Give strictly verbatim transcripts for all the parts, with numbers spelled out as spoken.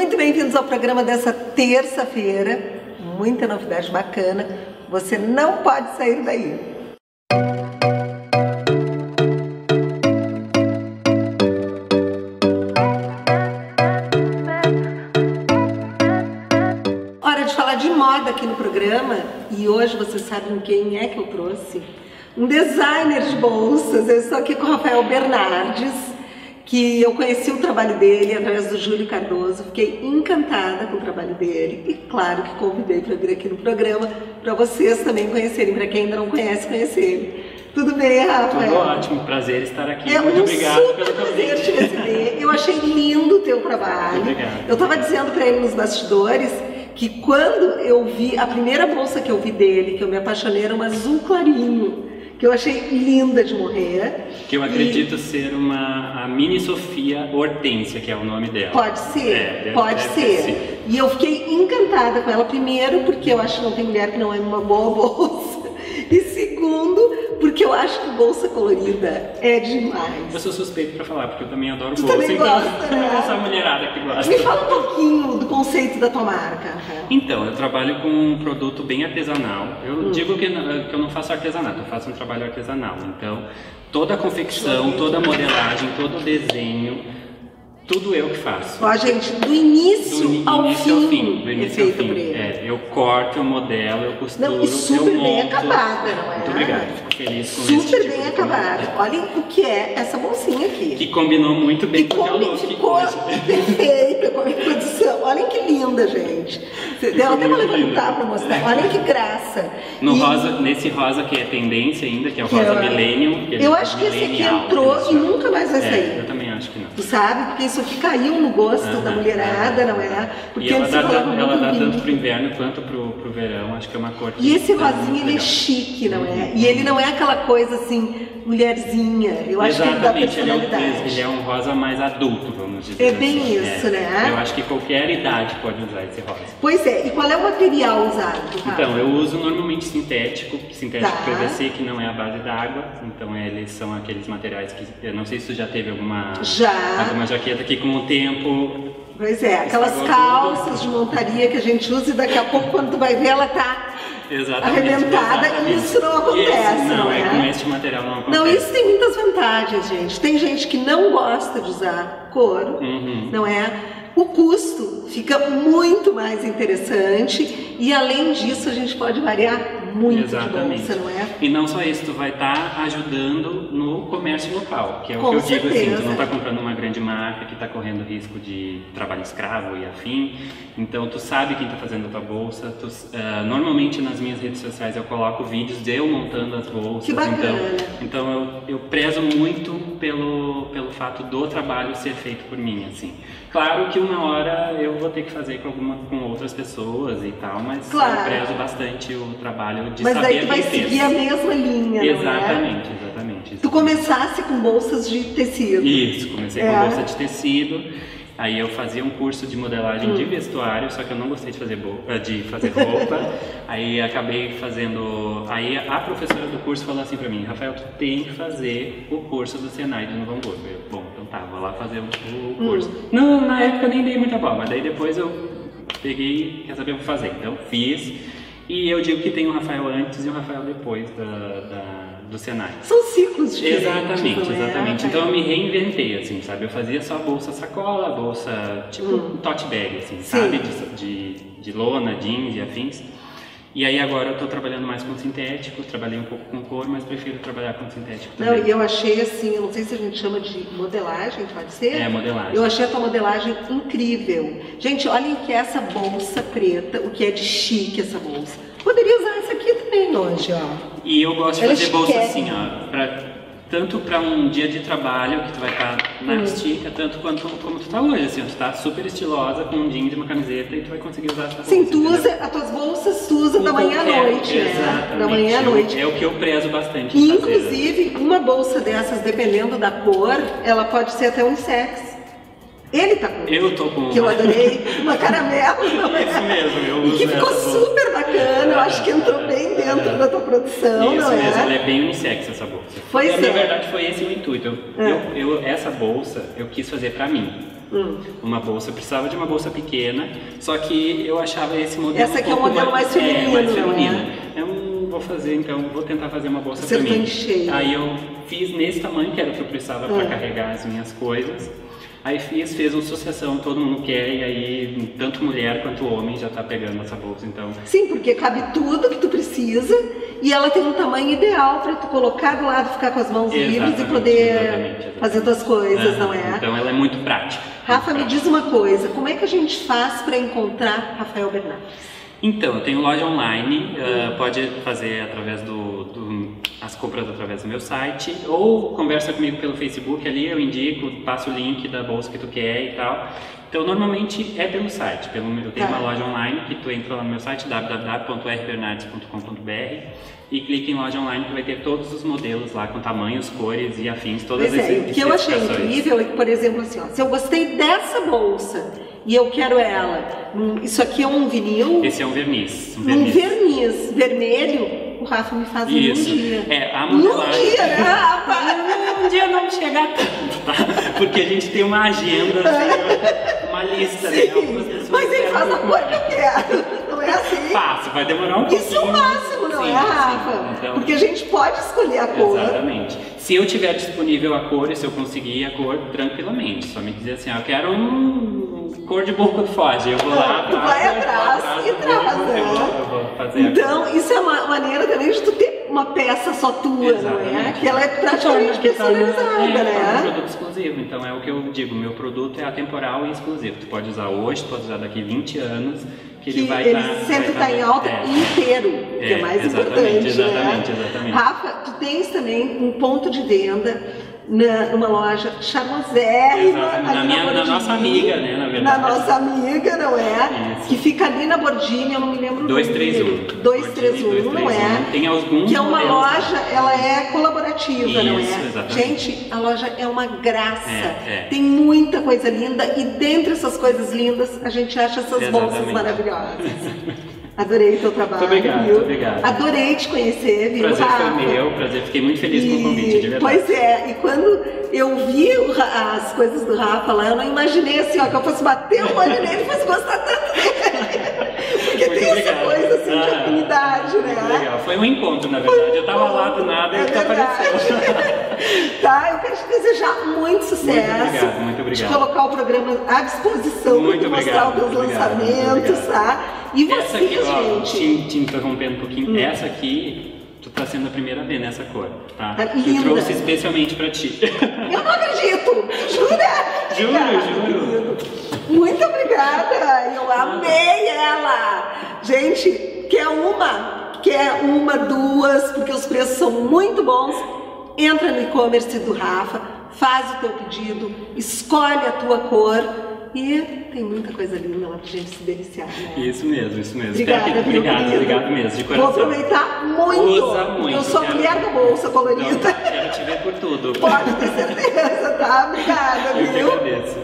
Muito bem-vindos ao programa dessa terça-feira. Muita novidade bacana. Você não pode sair daí. Hora de falar de moda aqui no programa. E hoje vocês sabem quem é que eu trouxe? Um designer de bolsas. Eu estou aqui com o Rafael Bernardes, que eu conheci o trabalho dele através do Júlio Cardoso, fiquei encantada com o trabalho dele e claro que convidei para vir aqui no programa para vocês também conhecerem, para quem ainda não conhece, conhecerem. Tudo bem, Rafael? Tudo ótimo, prazer estar aqui, é muito um obrigado super pelo prazer convite. te receber, eu achei lindo o teu trabalho. Obrigado. Eu estava dizendo para ele nos bastidores que quando eu vi, a primeira bolsa que eu vi dele, que eu me apaixonei, era uma azul clarinho, que eu achei linda de morrer. Que eu acredito e... ser uma a mini Sofia Hortência, que é o nome dela. Pode ser, é, deve, pode deve ser. ser. E eu fiquei encantada com ela, primeiro, porque eu acho que não tem mulher que não é uma boa bolsa. E segundo, porque eu acho que bolsa colorida é demais. Eu sou suspeito pra falar, porque eu também adoro tu bolsa. Também então, gosta, né? essa mulherada que gosta. Me fala um pouquinho do conceito da tua marca. Então, eu trabalho com um produto bem artesanal. Eu hum. digo que, que eu não faço artesanato, eu faço um trabalho artesanal. Então, toda a confecção, toda a modelagem, todo o desenho, tudo eu que faço. Ó, gente, do início, do ao, início fim, ao fim, do início é ao feito fim. É, eu corto, eu modelo, eu costuro, não, e super eu monto. bem acabada, não é? Muito obrigado, fico feliz com super esse tipo bem de acabada. Olhem o que é essa bolsinha aqui. Que combinou muito bem que com o teu look. Ficou perfeita com a minha produção. Olhem que linda, gente. Deu até pra levantar pra mostrar. Olhem que graça. No e... rosa, nesse rosa que é tendência ainda, que é o rosa eu... Millennium. Que eu acho que esse aqui entrou e nunca mais vai sair. É, eu também acho que não. Tu sabe? Porque isso aqui caiu no gosto ah, da mulherada, ah, não é? Porque e ela dá, ela dá lindo. tanto pro inverno quanto pro, pro verão, acho que é uma cor que E esse tá rosinha, ele legal. é chique, não é? E ele não é aquela coisa assim, mulherzinha. Eu acho Exatamente, que ele dá personalidade. Ele é, um, ele é um rosa mais adulto, vamos dizer É assim. bem isso, é. né? Eu acho que qualquer idade pode usar esse rosa. Pois é, e qual é o material usado? Então, eu uso normalmente sintético, sintético tá. P V C, que não é a base d'água. Então, eles são aqueles materiais que, eu não sei se tu já teve alguma, já. alguma jaqueta que com o tempo... Pois é, aquelas calças de montaria que a gente usa e daqui a pouco quando tu vai ver ela tá exatamente, arrebentada exatamente. E isso não acontece, esse, não, não é? é? Com este material não acontece. Não, isso tem muitas vantagens, gente. Tem gente que não gosta de usar couro, uhum. não é? O custo fica muito mais interessante e além disso a gente pode variar muito exatamente. De bolsa, não é? E não só isso, tu vai estar tá ajudando no comércio local, que é o Com que eu certeza. digo assim, tu não está comprando uma grande marca que está correndo risco de trabalho escravo e afim, então tu sabe quem está fazendo a tua bolsa, tu, uh, normalmente nas minhas redes sociais eu coloco vídeos de eu montando as bolsas, que bacana. então, então eu, eu prezo muito pelo, pelo fato do trabalho ser feito por mim, assim. Claro que uma hora eu vou ter que fazer com, alguma, com outras pessoas e tal, mas claro. Eu prezo bastante o trabalho de mas saber daí tu vai quem seguir fez. a mesma linha, Exatamente, não é? exatamente, exatamente. Tu começasse com bolsas de tecido. Isso, comecei é. com bolsa de tecido. Aí eu fazia um curso de modelagem hum. de vestuário, só que eu não gostei de fazer, de fazer roupa. Aí acabei fazendo... Aí a professora do curso falou assim pra mim, Rafael, tu tem que fazer o curso do Senai de Novo Hamburgo. Eu, bom, então tá, vou lá fazer o curso. Hum. Não, na época eu nem dei muita bola, mas daí depois eu peguei, quer saber, eu vou fazer. Então fiz. E eu digo que tem o Rafael antes e o Rafael depois da... da do Senai. São ciclos diferentes. Exatamente, é? exatamente. Então eu me reinventei, assim, sabe? Eu fazia só bolsa sacola, bolsa tipo hum. tote bag, assim, Sim. sabe? De, de, de lona, jeans e afins. E aí agora eu tô trabalhando mais com sintético, trabalhei um pouco com cor, mas prefiro trabalhar com sintético também. Não, e eu achei assim, eu não sei se a gente chama de modelagem, pode ser? É, modelagem. Eu achei a tua modelagem incrível. Gente, olhem que essa bolsa preta, o que é de chique essa bolsa. Poderia usar essa aqui também hoje, ó. E eu gosto de Ela fazer bolsa quer. assim, ó, pra, tanto para um dia de trabalho, que tu vai estar na hum. estica, tanto quanto como tu tá hoje, assim, ó, tu tá super estilosa, com um jeans e uma camiseta e tu vai conseguir usar essa bolsa. Sim, tu usa, as tuas bolsas tu usa da manhã à noite, né? Da manhã à noite. É o que eu prezo bastante. E, inclusive, fazer. Uma bolsa dessas, dependendo da cor, ela pode ser até unissex. Ele tá com Eu tô com que eu adorei, uma caramelo, não é? Isso mesmo, eu uso. E que ficou super bacana, eu acho que entrou bem dentro é. da tua produção, Isso não é? mesmo, ela é bem unissex essa bolsa. Pois Na é. verdade foi esse o intuito. Eu, é. eu, eu, essa bolsa eu quis fazer pra mim. Hum. Uma bolsa, eu precisava de uma bolsa pequena, só que eu achava esse modelo Essa aqui um é o modelo mais, mais feminino, é, mais feminino. É? Eu vou fazer, então, vou tentar fazer uma bolsa Você pra mim. Cheio. Aí eu fiz nesse tamanho, que era o que eu precisava hum. para carregar as minhas coisas. Aí fiz, fez uma sucessão, todo mundo quer, e aí tanto mulher quanto homem já tá pegando essa bolsa, então... Sim, porque cabe tudo que tu precisa e ela tem um tamanho ideal para tu colocar do lado, ficar com as mãos exatamente, livres e poder exatamente, exatamente. fazer tuas coisas, é, não é? Então ela é muito prática. Rafa, muito me prática. diz uma coisa, como é que a gente faz para encontrar Rafael Bernardes? Então, eu tenho loja online, uh, pode fazer através do, do, as compras através do meu site, ou conversa comigo pelo Facebook ali, eu indico, passo o link da bolsa que tu quer e tal. Então, normalmente é pelo site, pelo, eu tenho tá. uma loja online que tu entra lá no meu site, w w w ponto r bernardes ponto com ponto b r, e clica em loja online que vai ter todos os modelos lá, com tamanhos, cores e afins, todas pois as é, o que eu achei incrível é que, por exemplo, assim, ó, se eu gostei dessa bolsa, e eu quero ela. Isso aqui é um vinil? Esse é um verniz. Um verniz, um verniz vermelho. O Rafa me faz Isso. um dia. É, a modelagem... Um dia, né, Rafa? Um dia não chega tanto, tá? Porque a gente tem uma agenda, assim, uma lista, sim, né? Algumas pessoas mas ele faz a cor que eu quero. Não é assim? Fácil, vai demorar um pouquinho. Isso é o máximo, não sim, é, Rafa? Então, porque a gente pode escolher a cor. Exatamente. Se eu tiver disponível a cor e se eu conseguir a cor tranquilamente, só me dizer assim, ó, eu quero um cor de boca foge, eu vou lá, tu vai atrás, atrás e traz, né? Eu vou, eu vou fazer então, isso é uma maneira também de tu ter uma peça só tua, exatamente, não é? Que ela é praticamente personalizada, é, né? É um produto exclusivo, então é o que eu digo, meu produto é atemporal e exclusivo. Tu pode usar hoje, tu pode usar daqui vinte anos, que, que ele vai ele tá, sempre está em alta é. inteiro, que é, é mais exatamente, importante, exatamente, né? exatamente. Rafa, tu tens também um ponto de venda na, numa loja charmosérrima, na, minha, na, na nossa amiga, né, na verdade. Na nossa amiga, não é? Isso. Que fica ali na Bordini, eu não me lembro o nome. dois três um. dois três um, não é? Tem alguns que é uma modelos, loja, ela é colaborativa, isso, não é? Exatamente. Gente, a loja é uma graça. É, é. Tem muita coisa linda e dentre essas coisas lindas a gente acha essas exatamente. bolsas maravilhosas. Adorei o teu trabalho. Muito obrigado, viu? obrigado. Adorei te conhecer, viu, prazer Rafa? foi meu, prazer. Fiquei muito feliz e, com o convite, de verdade. Pois é, e quando eu vi o, as coisas do Rafa lá, eu não imaginei assim, ó, que eu fosse bater o olho nele e fosse gostar tanto dele. Porque muito tem obrigado. Essa coisa assim ah, de afinidade, né? Muito legal. Foi um encontro, na verdade. Um eu tava lá do nada e é ele tá aparecendo. Tá, eu quero te desejar muito sucesso. Muito obrigado, muito obrigado. De colocar o programa à disposição para mostrar os teus lançamentos, tá? E você, essa aqui, gente? Ó, te, te interrompendo um pouquinho, hum. essa aqui, tu tá sendo a primeira vez nessa cor, tá? Tá eu linda. trouxe especialmente pra ti. Eu não acredito! Jura? Juro, juro. Muito obrigada! Eu amei ela! Gente, quer uma? Quer uma, duas, porque os preços são muito bons. Entra no e-commerce do Rafa, faz o teu pedido, escolhe a tua cor. E tem muita coisa linda lá pra gente se deliciar, né? Isso mesmo, isso mesmo. Obrigada, que... Obrigado, obrigado mesmo, de coração. Vou aproveitar muito. Usa muito. Eu sou a mulher da bolsa colorida. Não, quero te ver por tudo. Pode ter certeza, tá? Obrigada, eu viu? Eu que agradeço.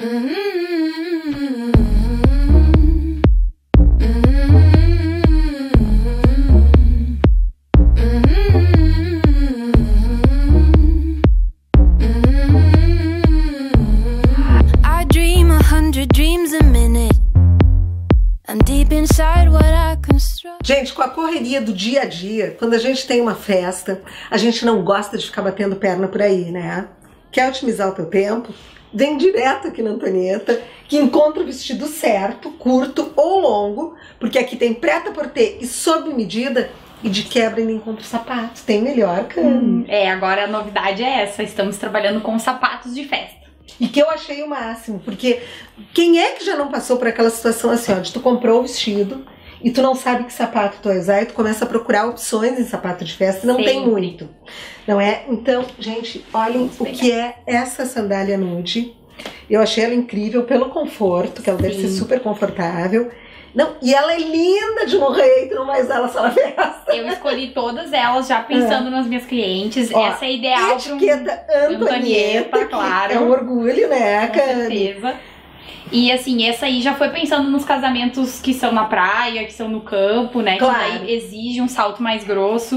Gente, com a correria do dia a dia, quando a gente tem uma festa, a gente não gosta de ficar batendo perna por aí, né? Quer otimizar o teu tempo? Vem direto aqui na Antonieta, que encontra o vestido certo, curto ou longo, porque aqui tem prêt-à-porter e sob medida, e de quebra ainda encontra sapatos. Tem melhor, cara. Hum, é, agora a novidade é essa, estamos trabalhando com sapatos de festa. E que eu achei o máximo, porque quem é que já não passou por aquela situação assim, ó, de tu comprou o vestido e tu não sabe que sapato tu vai usar e tu começa a procurar opções em sapato de festa, não Sempre. Tem muito, não é? Então, gente, olhem o que é essa sandália nude. Eu achei ela incrível pelo conforto, que ela Sim. deve ser super confortável. Não, e ela é linda de morrer, tu não vai usar ela só na festa. Eu escolhi todas elas já pensando é. nas minhas clientes. Ó, essa é ideal para um... Etiqueta Antonieta, Antonieta claro. É um orgulho, né, Com certeza. E assim, essa aí já foi pensando nos casamentos que são na praia, que são no campo, né? Claro. Que daí exige um salto mais grosso.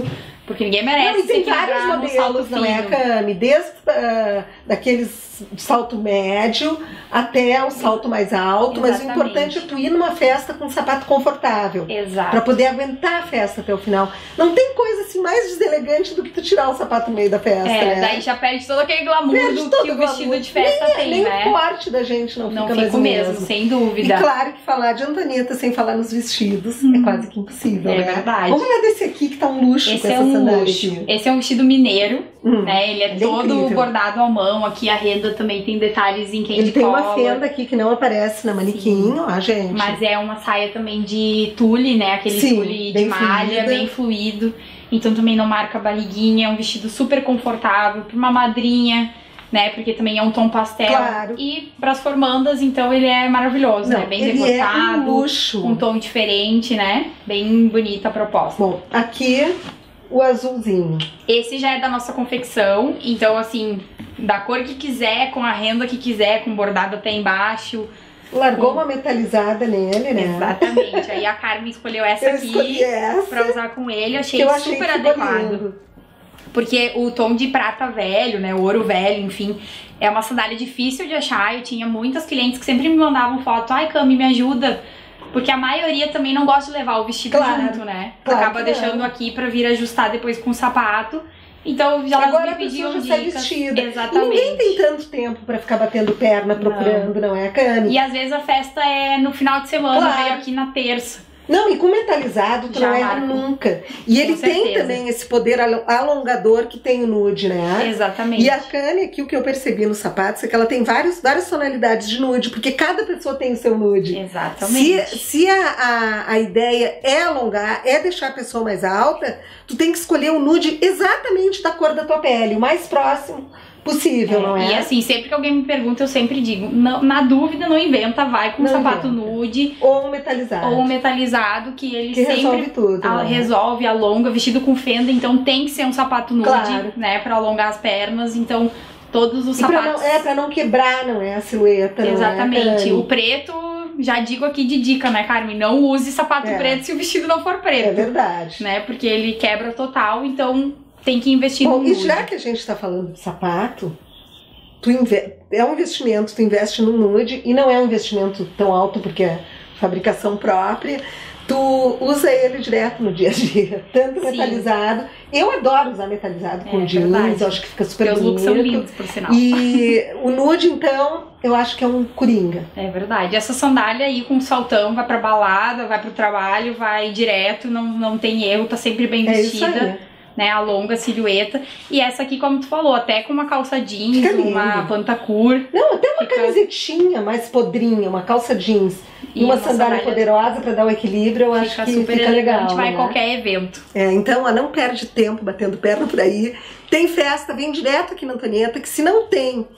Porque ninguém merece Não, e tem se vários equilibrar num salto modelos, não é, fino. Cami? Desde uh, daqueles de salto médio até o salto mais alto, mas o Exatamente. importante é tu ir numa festa com um sapato confortável. Exato. Pra poder aguentar a festa até o final. Não tem coisa assim mais deselegante do que tu tirar o sapato no meio da festa, É, né? daí já perde todo aquele glamour Perde do todo que o glamour. vestido de festa nem, tem, nem né? o corte da gente não, Não fica mais fica o mesmo, mesmo. sem E dúvida. claro que falar de Antonieta sem falar nos vestidos Hum. é quase que impossível, É né? verdade. Vamos falar desse aqui que tá um luxo Esse com é essa um sandália luxo. aqui. Esse é um vestido mineiro, Hum, né? Ele é ele é todo incrível. bordado à mão. Aqui a renda também tem detalhes em candy Ele tem uma collar. fenda aqui que não aparece na manequim, ó, gente. Mas é uma saia também de tule, né? Aquele Sim, tule de bem malha, fluida. bem fluido. Então também não marca a barriguinha. É um vestido super confortável para uma madrinha, né? Porque também é um tom pastel. Claro. E para as formandas, então ele é maravilhoso, Não, né? Bem ele decorado. é um luxo. Um tom diferente, né? Bem bonita a proposta. Bom, aqui o azulzinho. Esse já é da nossa confecção, então assim, da cor que quiser, com a renda que quiser, com bordado até embaixo. Largou uma metalizada nele, né? Exatamente. Aí a Carmen escolheu essa Eu aqui escolhi essa, pra usar com ele, achei que eu achei super que ficou adequado. lindo. Porque o tom de prata velho, né, o ouro velho, enfim, é uma sandália difícil de achar. Eu tinha muitas clientes que sempre me mandavam foto, ai Cami, me ajuda. Porque a maioria também não gosta de levar o vestido Claro, junto, né? claro Acaba que deixando não. aqui pra vir ajustar depois com o sapato. Então já Agora me a pessoa pediam já está dicas. vestida. Exatamente. E ninguém tem tanto tempo pra ficar batendo perna procurando, não, é, Cami? E às vezes a festa é no final de semana, Claro. veio aqui na terça. Não, e com metalizado tu Já não erra marca. nunca. E ele Com tem certeza. também esse poder alo- alongador que tem o nude, né? Exatamente. E a Cami, aqui o que eu percebi nos sapatos é que ela tem vários, várias tonalidades de nude, porque cada pessoa tem o seu nude. Exatamente. Se, se a, a, a ideia é alongar, é deixar a pessoa mais alta, tu tem que escolher o nude exatamente da cor da tua pele, o mais próximo possível, não é? E assim, sempre que alguém me pergunta, eu sempre digo, não- na dúvida não inventa, vai com um Não sapato inventa. nude Ou um metalizado. ou um metalizado, que ele que sempre resolve tudo. a- né? resolve, alonga, vestido com fenda, então tem que ser um sapato nude, Claro. né, pra alongar as pernas, então todos os E pra sapatos... não, é, pra não quebrar, não é? A silhueta. não é, Exatamente, Cami? o preto, já digo aqui de dica, né, Carmen, não use sapato É. preto se o vestido não for preto, É verdade. né, porque ele quebra total, então tem que investir Bom, no e nude. já que a gente tá falando de sapato, tu inve- é um investimento, tu investe no nude, e não é um investimento tão alto porque é fabricação própria, tu usa ele direto no dia a dia, tanto Sim. metalizado. Eu adoro usar metalizado com É jeans, verdade. eu acho que fica super Porque os looks são bonito. lindos, por sinal. E o nude, então, eu acho que é um coringa. É verdade. Essa sandália aí com saltão vai pra balada, vai pro trabalho, vai direto, não, não tem erro, tá sempre bem É isso vestida, aí. né? A longa silhueta. E essa aqui, como tu falou, até com uma calça jeans, Fica lindo. uma pantacur. Não, até uma Fica- camisetinha mais podrinha, uma calça jeans e, E uma, uma sandália, sandália- poderosa pra dar o equilíbrio, eu acho Fica que super fica elegante, legal. vai em né? qualquer evento. É, então, ó, não perde tempo batendo perna por aí. Tem festa, vem direto aqui na Antonieta, que se não tem,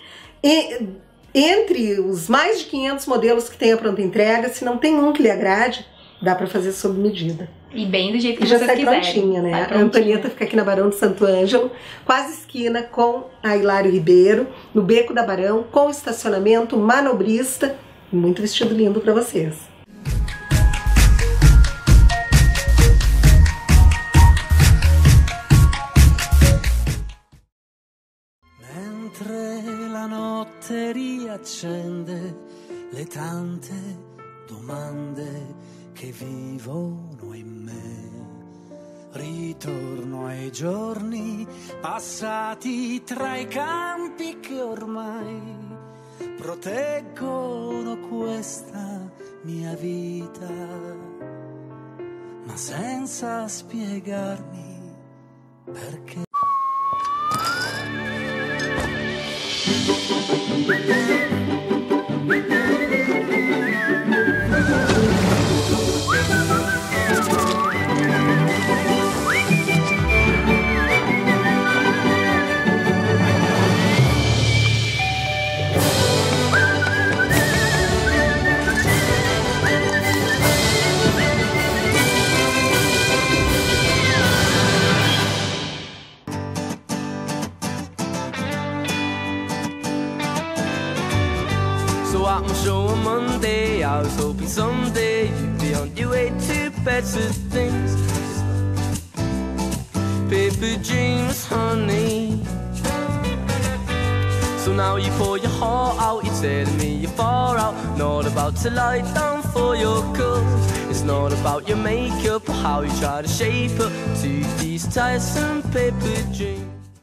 e- entre os mais de quinhentos modelos que tem a pronta entrega, se não tem um que lhe agrade, dá pra fazer sob medida. E bem do jeito que E já vocês sai quiserem. prontinha, né? Sai A prontinha. Antonieta fica aqui na Barão de Santo Ângelo, quase esquina com a Hilário Ribeiro, no Beco da Barão, com estacionamento, manobrista, e muito vestido lindo pra vocês. Mentre la notte riaccende le tante domande che vivono in me, ritorno ai giorni passati tra i campi che ormai proteggono questa mia vita, ma senza spiegarmi perché. So at my show on Monday, I was hoping someday you'd be on your way to better things. Baby, paper dreams, honey. So now you pour your heart out, you're telling me you're far out. Not about to lie down for your cup. It's not about your makeup or how you try to shape up to these tiresome paper dreams.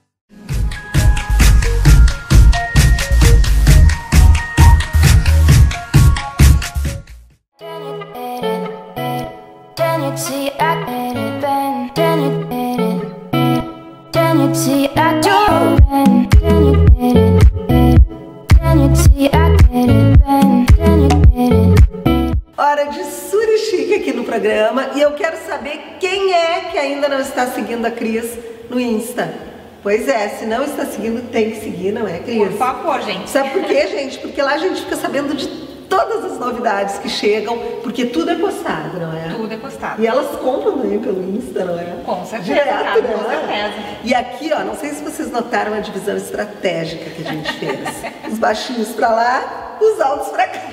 See, I get it, Ben. Can you get it? Can you see, I do, Ben? Can you get it? Can you see, I get it, Ben? Can you get it? Hora de Surichique aqui no programa e eu quero saber quem é que ainda não está seguindo a Cris no Insta. Pois é, se não está seguindo, tem que seguir, não é, Cris? Por favor, gente. Sabe por quê, gente? Porque lá a gente fica sabendo de todas as novidades que chegam, porque tudo é postado, não é? Tudo é postado. E elas compram também pelo Insta, não é? Com certeza, Direto, cara, né? com certeza. E aqui, ó, não sei se vocês notaram a divisão estratégica que a gente fez. Os baixinhos pra lá, os altos pra cá.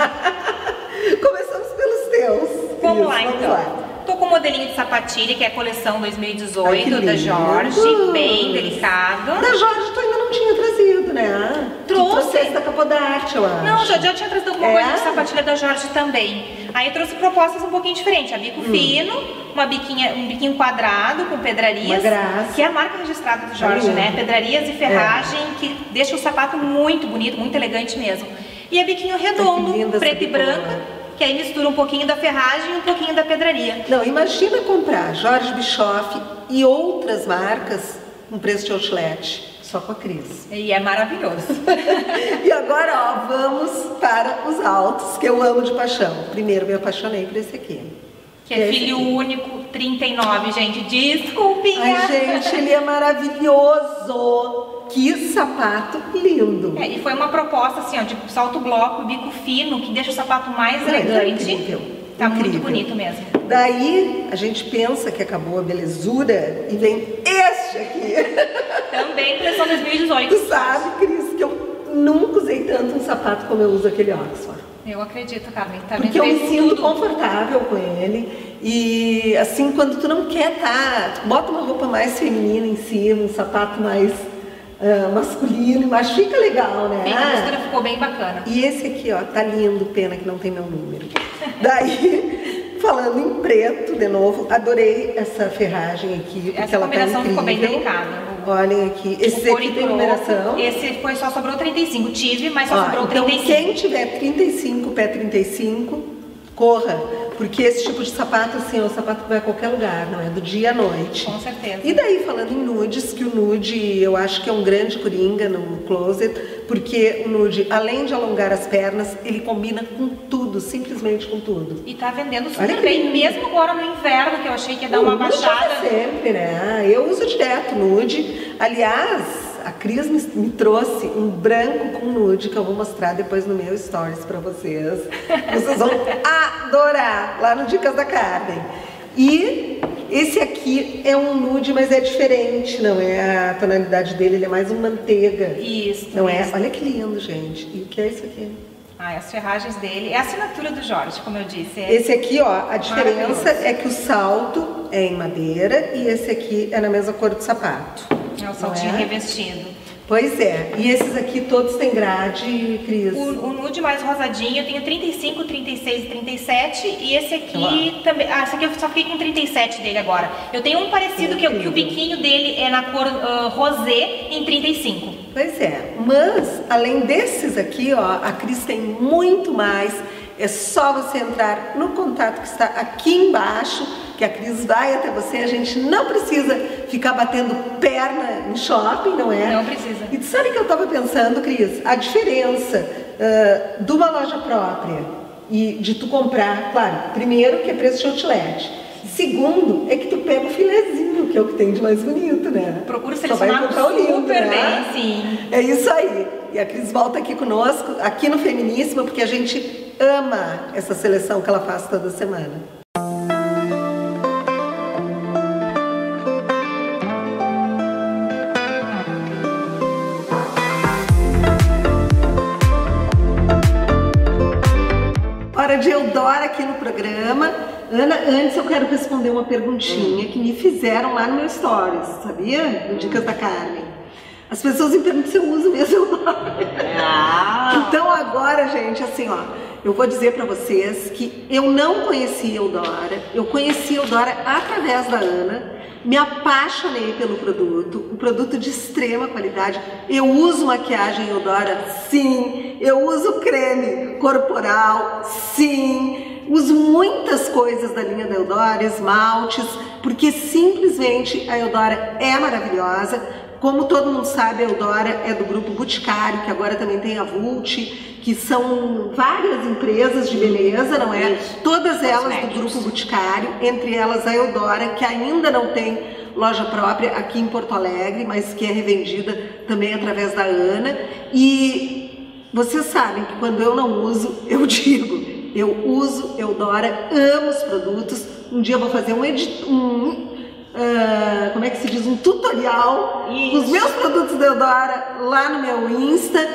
Começamos pelos teus. Vamos Cris, lá, vamos então. lá. Tô com o modelinho de sapatilha, que é a coleção dois mil e dezoito. Ai, que da lindo. Jorge, bem delicado. Da Jorge tu ainda não tinha trazido, né? Trouxe. Tu trouxe essa da Capodarte, eu acho. Não, já, já tinha trazido alguma É? coisa de sapatilha da Jorge também. Aí eu trouxe propostas um pouquinho diferentes. A bico Hum. fino, uma biquinha, um biquinho quadrado com pedrarias. Uma graça. Que é a marca registrada do Jorge, Lindo. né? Pedrarias e ferragem, É. que deixa o sapato muito bonito, muito elegante mesmo. E a biquinho redondo, Ai, que linda preto essa e branca, que aí mistura um pouquinho da ferragem e um pouquinho da pedraria. Não, imagina comprar Jorge Bischoff e outras marcas com preço de outlet, só com a Cris. E é maravilhoso. E agora, ó, vamos para os altos, que eu amo de paixão. Primeiro me apaixonei por esse aqui. Que é Esse filho aqui. único, trinta e nove, gente. Desculpinha. Ai, gente, ele é maravilhoso. Que sapato lindo. É, e foi uma proposta assim, ó, de salto bloco, bico fino, que deixa o sapato mais Ai, elegante. tá incrível. Tá Incrível. muito bonito mesmo. Daí, a gente pensa que acabou a belezura e vem este aqui. Também coleção dois mil e dezoito. Tu sabe, Cris, que eu nunca usei tanto um sapato como eu uso aquele Oxford. Eu acredito, Carmen. Tá Porque eu vendo? me Fez sinto tudo. confortável com ele. E assim, quando tu não quer tá, tu bota uma roupa mais feminina em cima, um sapato mais uh, masculino, mas fica legal, né? Sim, a mistura ficou bem bacana. E esse aqui, ó, tá lindo, pena que não tem meu número. Daí, falando em preto, de novo, adorei essa ferragem aqui, porque Essa ela tá combinação incrível. ficou bem delicada. Olhem aqui, esse O aqui tem cor e numeração. cor, esse foi só sobrou trinta e cinco. Tive, mas só Ó, sobrou então trinta e cinco. quem tiver trinta e cinco, pé trinta e cinco, corra, porque esse tipo de sapato, assim, é um sapato que vai a qualquer lugar, não é? Do dia à noite. Com certeza. E daí, falando em nudes, que o nude eu acho que é um grande coringa no closet, porque o nude, além de alongar as pernas, ele combina com tudo, simplesmente com tudo. E tá vendendo Olha super que bem, lindo. mesmo agora no inverno, que eu achei que ia dar uma O nude baixada. é sempre, né? Eu uso direto nude. Aliás, a Cris me, me trouxe um branco com nude que eu vou mostrar depois no meu stories pra vocês. Vocês vão adorar lá no Dicas da Carmen. E esse aqui é um nude, mas é diferente, não é? A tonalidade dele, ele é mais um manteiga. Isso. Não é? isso. Olha que lindo, gente. E o que é isso aqui? Ah, as ferragens dele. É a assinatura do Jorge, como eu disse. É... Esse aqui, ó, a diferença Maravilhoso. é que o salto é em madeira e esse aqui é na mesma cor do sapato. É o saltinho Não é? revestido. Pois é, e esses aqui todos têm grade, Cris. O, o nude mais rosadinho, eu tenho trinta e cinco, trinta e seis e trinta e sete. E esse aqui também. Ah, esse aqui eu só fiquei com trinta e sete dele agora. Eu tenho um parecido que, que o biquinho dele é na cor uh, rosé em trinta e cinco. Pois é, mas além desses aqui, ó, a Cris tem muito mais. É só você entrar no contato que está aqui embaixo, que a Cris vai até você. A gente não precisa ficar batendo perna em shopping, não é? Não precisa. E tu sabe que eu estava pensando, Cris, a diferença uh, de uma loja própria e de tu comprar, claro, primeiro que é preço de outlet. Segundo, é que tu pega o filezinho, que é o que tem de mais bonito, né? Procura Só vai selecionar encontrar o lindo, super né? bem, sim. É isso aí. E a Cris volta aqui conosco, aqui no Feminíssima, porque a gente ama essa seleção que ela faz toda semana. Hora de Eudora aqui no programa. Ana, antes eu quero responder uma perguntinha hum. que me fizeram lá no meu stories, sabia? No hum. Dicas da Carmen. As pessoas me perguntam se eu uso mesmo Eudora. Ah. Então agora, gente, assim, ó, eu vou dizer pra vocês que eu não conhecia Eudora, eu conheci Eudora através da Ana, me apaixonei pelo produto, um produto de extrema qualidade. Eu uso maquiagem Eudora, sim, eu uso creme corporal, sim, uso muitas coisas da linha da Eudora, esmaltes, porque simplesmente a Eudora é maravilhosa. Como todo mundo sabe, a Eudora é do grupo Boticário, que agora também tem a Vult, que são várias empresas de beleza, não é? Isso. Todas elas do grupo Boticário, entre elas a Eudora, que ainda não tem loja própria aqui em Porto Alegre, mas que é revendida também através da Ana. E vocês sabem que quando eu não uso, eu digo, eu uso Eudora, amo os produtos. Um dia eu vou fazer um edit... Um, Uh, como é que se diz, um tutorial dos meus produtos da Eudora lá no meu Insta,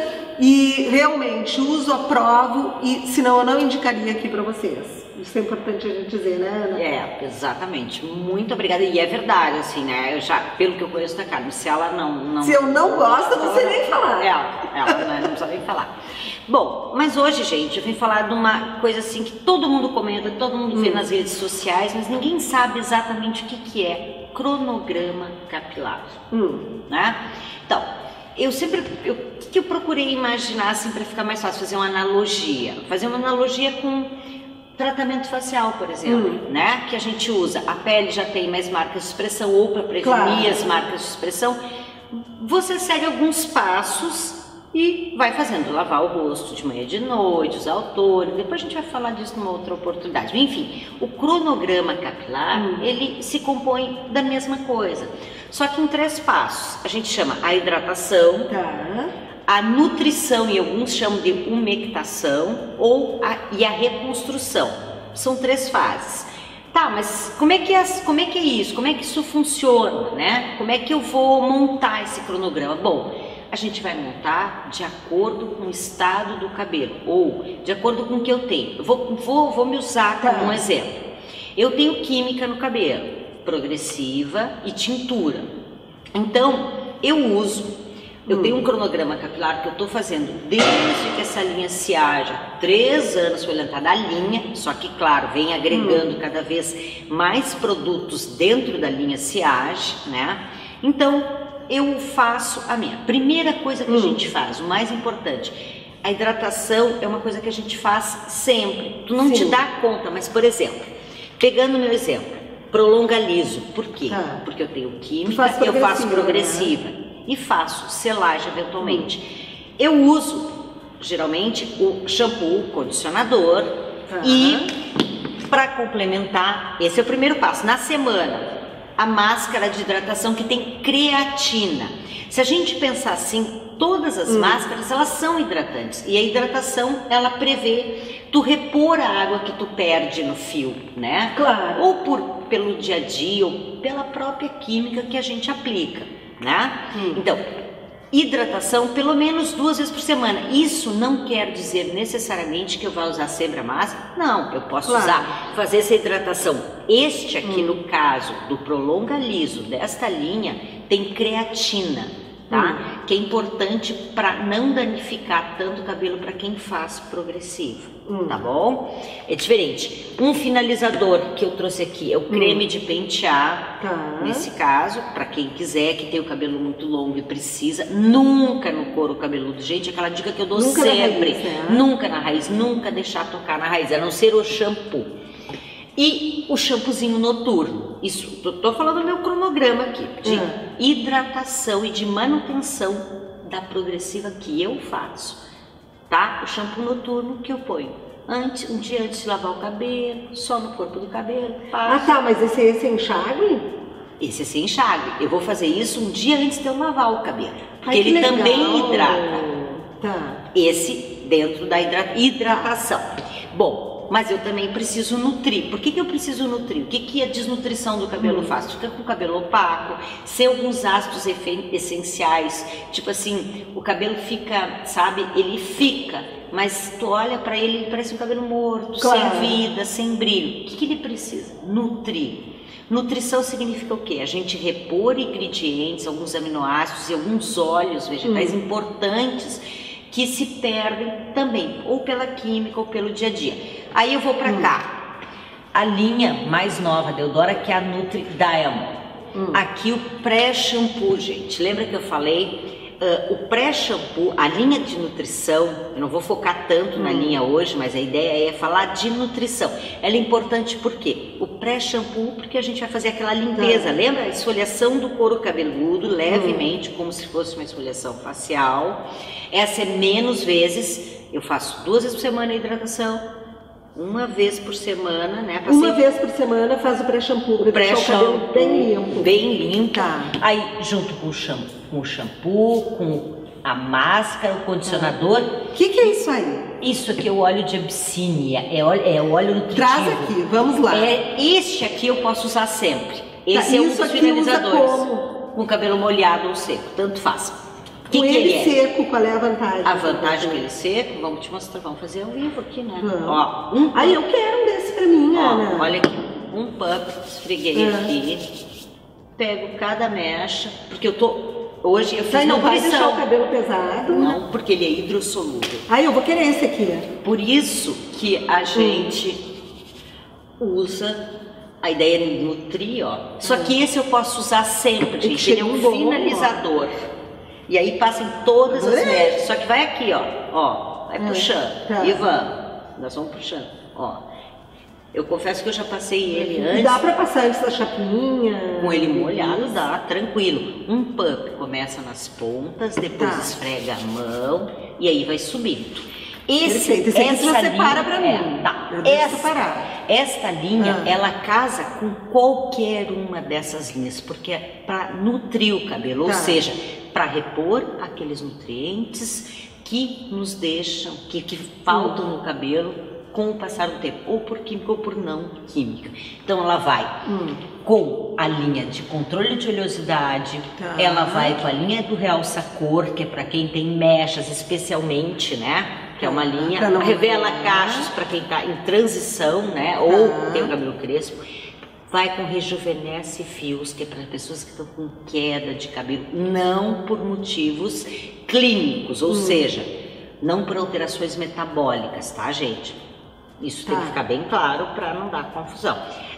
e realmente uso, aprovo, e senão eu não indicaria aqui pra vocês. Isso é importante a gente dizer, né, Ana? É, exatamente. Muito obrigada. E é verdade, assim, né? Eu já, pelo que eu conheço da Carmen, se ela não... não se eu não gosto, eu não sei nem falar. Ela, ela né, não precisa nem falar. Bom, mas hoje, gente, eu vim falar de uma coisa assim que todo mundo comenta, todo mundo hum. vê nas redes sociais, mas ninguém sabe exatamente o que, que é cronograma capilar. Hum. Né? Então, eu sempre... Eu, o que, que eu procurei imaginar, assim, para ficar mais fácil? Fazer uma analogia. Fazer uma analogia com... tratamento facial, por exemplo, hum. né? Que a gente usa. A pele já tem mais marcas de expressão, ou para prevenir claro. as marcas de expressão. Você segue alguns passos e vai fazendo. Lavar o rosto de manhã e de noite, usar o tônico. Depois a gente vai falar disso numa outra oportunidade. Enfim, o cronograma capilar, hum. ele se compõe da mesma coisa. Só que em três passos. A gente chama a hidratação, tá. a nutrição, e alguns chamam de umectação, ou a, e a reconstrução. São três fases. Tá, mas como é, que é, como é que é isso? Como é que isso funciona, né? Como é que eu vou montar esse cronograma? Bom, a gente vai montar de acordo com o estado do cabelo, ou de acordo com o que eu tenho. Eu vou, vou, vou me usar como um exemplo. Eu tenho química no cabelo, progressiva e tintura. Então, eu uso... Eu tenho um cronograma capilar que eu estou fazendo desde que essa linha se haja. Três anos foi lançada a linha, só que, claro, vem agregando hum. cada vez mais produtos dentro da linha Siage, né? Então, eu faço a minha. Primeira coisa que hum. a gente faz, o mais importante, a hidratação é uma coisa que a gente faz sempre. Tu não Sim. te dá conta, mas, por exemplo, pegando o meu exemplo, prolonga liso. Por quê? Ah. Porque eu tenho química, eu faço progressiva. Né? E faço selagem eventualmente. Hum. Eu uso, geralmente, o shampoo, condicionador uhum. e, para complementar, esse é o primeiro passo. Na semana, a máscara de hidratação que tem creatina. Se a gente pensar assim, todas as hum. máscaras, elas são hidratantes. E a hidratação, ela prevê tu repor a água que tu perde no fio, né? Claro. Ou por, pelo dia a dia, ou pela própria química que a gente aplica. Né? Hum. Então, hidratação pelo menos duas vezes por semana. Isso não quer dizer necessariamente que eu vá usar sempre a máscara. Não, eu posso claro. usar, fazer essa hidratação. Este aqui, hum. no caso do Prolonga Liso, desta linha, tem creatina, tá? Hum. Que é importante para não danificar tanto o cabelo para quem faz progressivo. Hum. Tá bom? É diferente. Um finalizador que eu trouxe aqui é o creme hum. de pentear. Tá. Nesse caso, para quem quiser, que tem o cabelo muito longo e precisa, nunca no couro cabeludo. Gente, aquela dica que eu dou nunca sempre. Na raiz, né? Nunca na raiz, nunca deixar tocar na raiz, a não ser o shampoo. E o shampoozinho noturno. Isso, tô, tô falando do meu cronograma aqui, de hum. hidratação e de manutenção da progressiva que eu faço. Tá? O shampoo noturno que eu ponho antes, um dia antes de lavar o cabelo, só no corpo do cabelo. Passo. Ah tá, mas esse, esse é enxágue? Esse é sem enxágue. Eu vou fazer isso um dia antes de eu lavar o cabelo, porque Ai, ele legal. também hidrata. Tá. Esse dentro da hidra hidratação. Bom, mas eu também preciso nutrir. Por que, que eu preciso nutrir? O que, que a desnutrição do cabelo hum. faz? Fica com o cabelo opaco, sem alguns ácidos essenciais, tipo assim, o cabelo fica, sabe, ele fica, mas tu olha pra ele, ele parece um cabelo morto, claro. sem vida, sem brilho. O que, que ele precisa? Nutrir. Nutrição significa o quê? A gente repor ingredientes, alguns aminoácidos e alguns óleos vegetais hum. importantes que se perdem também, ou pela química ou pelo dia a dia. Aí eu vou pra hum. cá. A linha mais nova da Eudora, que é a Nutri Diamond. Hum. Aqui o pré-shampoo, gente. Lembra que eu falei? Uh, o pré-shampoo, a linha de nutrição, eu não vou focar tanto hum. na linha hoje, mas a ideia é falar de nutrição. Ela é importante por quê? O pré-shampoo, porque a gente vai fazer aquela limpeza, hum. lembra? A esfoliação do couro cabeludo, levemente, hum. como se fosse uma esfoliação facial. Essa é menos vezes, eu faço duas vezes por semana a hidratação, uma vez por semana, né? Passei... Uma vez por semana faz o pré-shampoo, para deixar o cabelo bem limpo. Bem limpo. Tá. Aí, junto com o shampoo, com o shampoo, com a máscara, o condicionador. O que, que é isso aí? Isso aqui é o óleo de Absínia, é óleo, é óleo nutritivo. Traz aqui, vamos lá. É, este aqui eu posso usar sempre. Esse tá, é um dos finalizadores. Com o cabelo molhado ou seco, tanto faz. Que com que ele, ele é? seco, qual é a vantagem? A vantagem dele seco, vamos te mostrar, vamos fazer ao vivo aqui, né? Hum. Ó, um Aí eu quero um desse pra mim, ó, Ana. Olha aqui, um pump, esfreguei hum. aqui, pego cada mecha, porque eu tô... Hoje eu fiz Aí não nutrição. vai deixar o cabelo pesado? Não, porque ele é hidrossolúvel. Aí eu vou querer esse aqui. Por isso que a gente hum. usa a ideia de nutrir, ó. Só hum. que esse eu posso usar sempre, gente. Ele é um bom, finalizador. Ó. E aí passa em todas as mechas. Só que vai aqui, ó. Ó, vai é. puxando. Tá. E vamos. Nós vamos puxando. Ó. Eu confesso que eu já passei ele antes. Dá pra passar antes da chapinha? Com ele molhado, dá, tranquilo. Um pump começa nas pontas, depois tá. esfrega a mão e aí vai subindo. Esse, Esse aqui essa você linha, separa pra mim. É, tá. essa, esta linha, ah. ela casa com qualquer uma dessas linhas, porque é para nutrir o cabelo, tá. ou seja, para repor aqueles nutrientes que nos deixam, que, que faltam hum. no cabelo com o passar do tempo, ou por química ou por não química. Então ela vai hum. com a linha de controle de oleosidade, tá. ela vai com a linha do realça-cor, que é para quem tem mechas especialmente, né? Que é uma linha, revela cachos para quem está em transição, né? Tá. Ou tem o cabelo crespo. Vai com rejuvenesce fios, que é para pessoas que estão com queda de cabelo, não por motivos clínicos, ou hum. seja, não por alterações metabólicas, tá, gente? Isso tá. tem que ficar bem claro para não dar confusão.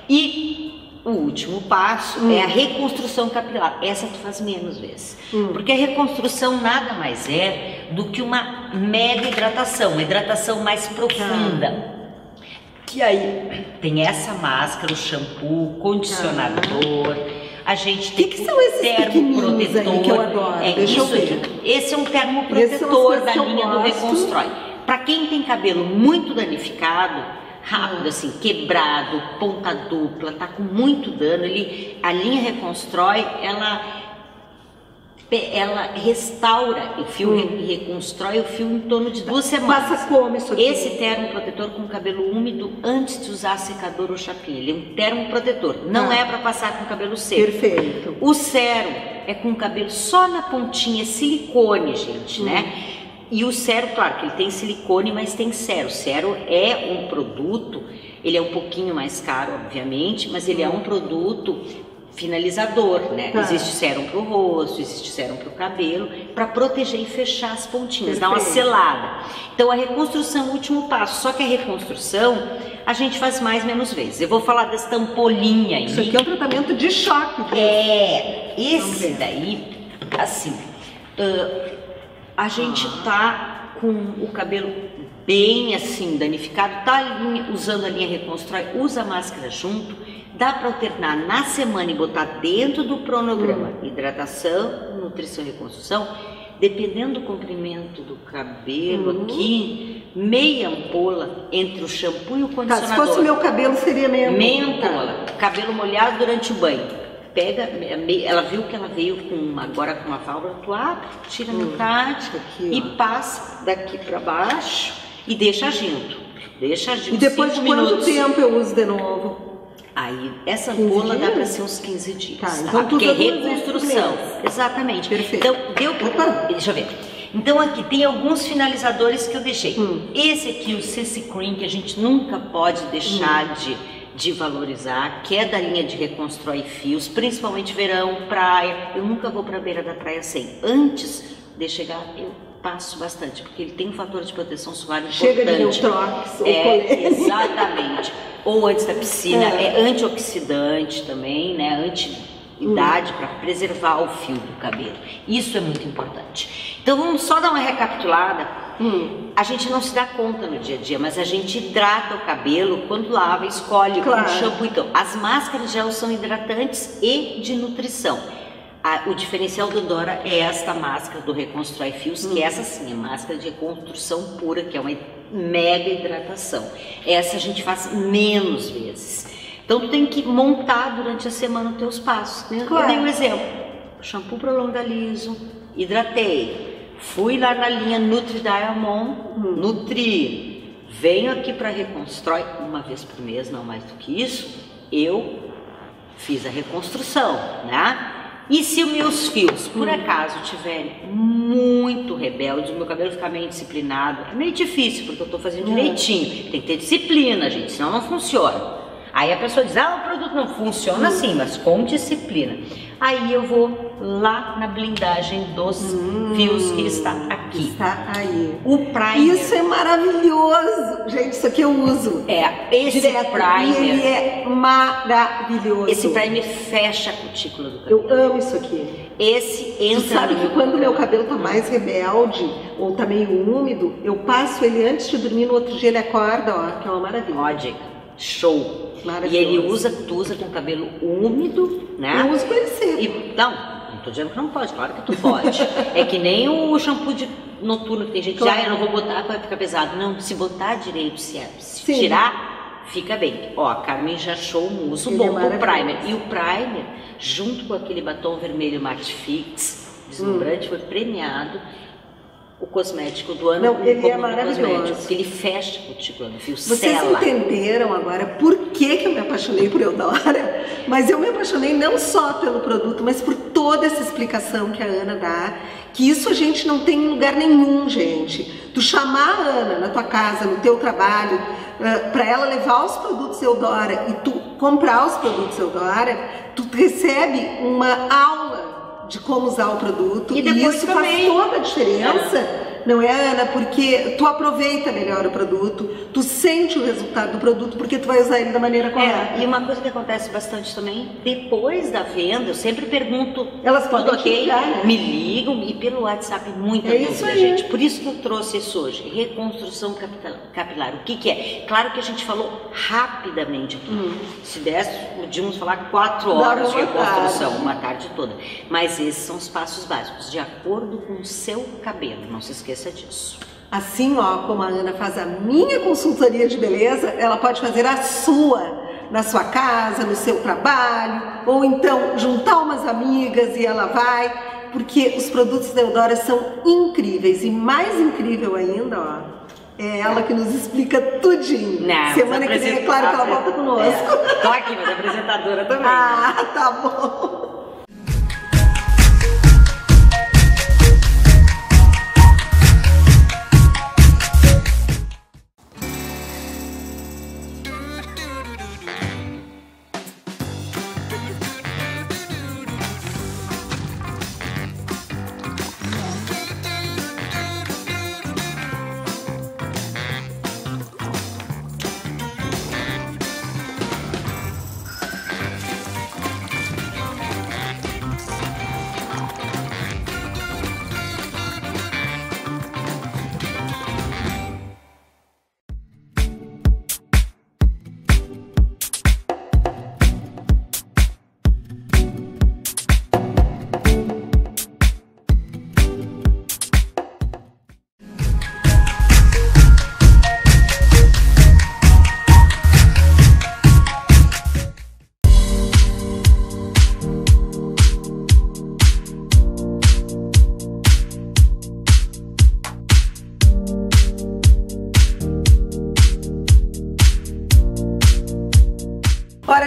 E o último passo hum. é a reconstrução capilar. Essa tu faz menos vezes. Hum. Porque a reconstrução nada mais é do que uma mega hidratação, uma hidratação mais profunda. Ah. E aí tem essa máscara, o shampoo, o condicionador. Ah. A gente tem que, que são esses termoprotetor aí que eu adoro? É Deixa isso eu aqui. Esse é um termoprotetor da linha do Reconstrói. Para quem tem cabelo muito danificado, rápido, assim, quebrado, ponta dupla, tá com muito dano, ele, a linha Reconstrói, ela, ela restaura o fio hum. e reconstrói o fio em torno de duas semanas. Passa como isso aqui? Esse termoprotetor com cabelo úmido antes de usar secador ou chapinha. Ele é um termoprotetor, não ah. é para passar com cabelo seco. Perfeito. O sérum é com cabelo só na pontinha, silicone, gente, hum. né? E o cero, claro que ele tem silicone, mas tem cero. O cero é um produto, ele é um pouquinho mais caro, obviamente, mas ele é um produto finalizador, né? Tá. Existe sérum para o rosto, existe sérum para o cabelo, para proteger e fechar as pontinhas, dar uma selada. Então a reconstrução é o último passo, só que a reconstrução a gente faz mais menos vezes. Eu vou falar dessa ampolinha aí. Isso aqui é um tratamento de choque. Viu? É, esse daí, assim... Uh, a gente tá com o cabelo bem assim danificado, tá a linha, usando a linha Reconstrói, usa a máscara junto, dá para alternar na semana e botar dentro do cronograma hum. hidratação, nutrição e reconstrução, dependendo do comprimento do cabelo hum. aqui, meia ampola entre o shampoo e o condicionador. Tá, se fosse meu cabelo seria meia ampola. Meia ampola, tá. Cabelo molhado durante o banho. Pega, ela viu que ela veio com agora com uma válvula, tu abre, tira hum, metade aqui, e passa daqui para baixo e deixa agindo. deixa agir E depois de cinco quanto minutos. tempo eu uso de novo? Aí, essa quinze ampola dá dias? para ser uns quinze dias, Tá, tá? então tu Porque é usa duas vezes reconstrução. por mês. Exatamente. Perfeito. Então, deu pra... Opa. Deixa eu ver. Então, aqui tem alguns finalizadores que eu deixei. Hum. Esse aqui, o C C Cream, que a gente nunca pode deixar Hum. de, de valorizar, que é da linha de Reconstrói Fios, principalmente verão, praia. Eu nunca vou para a beira da praia sem. Antes de chegar, eu passo bastante, porque ele tem um fator de proteção solar importante. Chega de neutrox ou É, colete. exatamente. Ou antes da piscina, É. é, antioxidante também, né? Anti-idade, para preservar o fio do cabelo. Isso é muito importante. Então vamos só dar uma recapitulada. Hum. A gente não se dá conta no dia a dia, mas a gente hidrata o cabelo quando lava, escolhe Claro. um shampoo. Então, as máscaras de gel são hidratantes e de nutrição. A- o diferencial do Dora é esta máscara do Reconstrói Fios, que essa sim é máscara de reconstrução pura, que é uma mega hidratação. Essa a gente faz menos vezes. Então tu tem que montar durante a semana os teus passos, né? Claro. Eu dei um exemplo. Shampoo para longa liso, hidratei. Fui lá na linha Nutri Diamond, Hum. nutri. Venho aqui para Reconstrói uma vez por mês, não mais do que isso. Eu fiz a reconstrução, né? E se os meus fios, por acaso, tiverem muito rebeldes, o meu cabelo ficar meio disciplinado, é meio difícil, porque eu tô fazendo direitinho. Tem que ter disciplina, gente, senão não funciona. Aí a pessoa diz, ah, o produto não funciona assim, mas com disciplina. Aí eu vou lá na blindagem dos fios que está aqui. Está aí. O primer. Isso é maravilhoso. Gente, isso aqui eu uso. É, esse Direto. primer. E ele é maravilhoso. Esse primer fecha a cutícula do cabelo. Eu amo isso aqui. Esse Tu entra sabe no que quando meu cabelo tá mais rebelde ou tá meio úmido, eu passo ele antes de dormir, no outro dia ele acorda, ó, que é uma maravilha. Ó, dica. Show. E Maravilhoso. ele usa, tu usa com cabelo úmido, né? Eu uso com ele sempre. E, não, não tô dizendo que não pode, claro que tu pode. É que nem o shampoo de noturno que tem gente que diz, Claro. ah, eu não vou botar, vai ficar pesado. Não, se botar direito, se, é- se Sim. tirar, fica bem. Ó, a Carmen já achou um uso Ele bom é pro maravilhoso. primer. E o primer, junto com aquele batom vermelho Matte Fix, deslumbrante, foi premiado o cosmético do ano. Não, como ele é do maravilhoso. cosmético, porque ele fecha a cutícula do fio, Vocês sela. entenderam agora por que, que eu me apaixonei por Eudora? Mas eu me apaixonei não só pelo produto, mas por toda essa explicação que a Ana dá, que isso a gente não tem em lugar nenhum, gente. Tu chamar a Ana na tua casa, no teu trabalho, uh, para ela levar os produtos Eudora e tu comprar os produtos Eudora, tu recebe uma aula de como usar o produto. E depois isso também. faz toda a diferença. Não é, Ana? Porque tu aproveita melhor o produto, tu sente o resultado do produto porque tu vai usar ele da maneira correta. É, e uma coisa que acontece bastante também, depois da venda, eu sempre pergunto, Elas tudo podem te ok? ligar, né? Me ligam e pelo WhatsApp muita É dúvida, isso aí. gente. Por isso que eu trouxe isso hoje, reconstrução capita- capilar. O que que é? Claro que a gente falou rapidamente aqui. Se desse, podíamos falar quatro Dava horas de uma reconstrução, tarde. uma tarde toda. Mas esses são os passos básicos, de acordo com o seu cabelo, não se esqueça disso. Assim, ó, como a Ana faz a minha consultoria de beleza, ela pode fazer a sua, na sua casa, no seu trabalho, ou então juntar umas amigas e ela vai, porque os produtos da Eudora são incríveis. E mais incrível ainda, ó, é ela que nos explica tudinho. Não, Semana que vem, é claro que ela volta conosco. É, tô aqui, mas a apresentadora também. né? Ah, tá bom.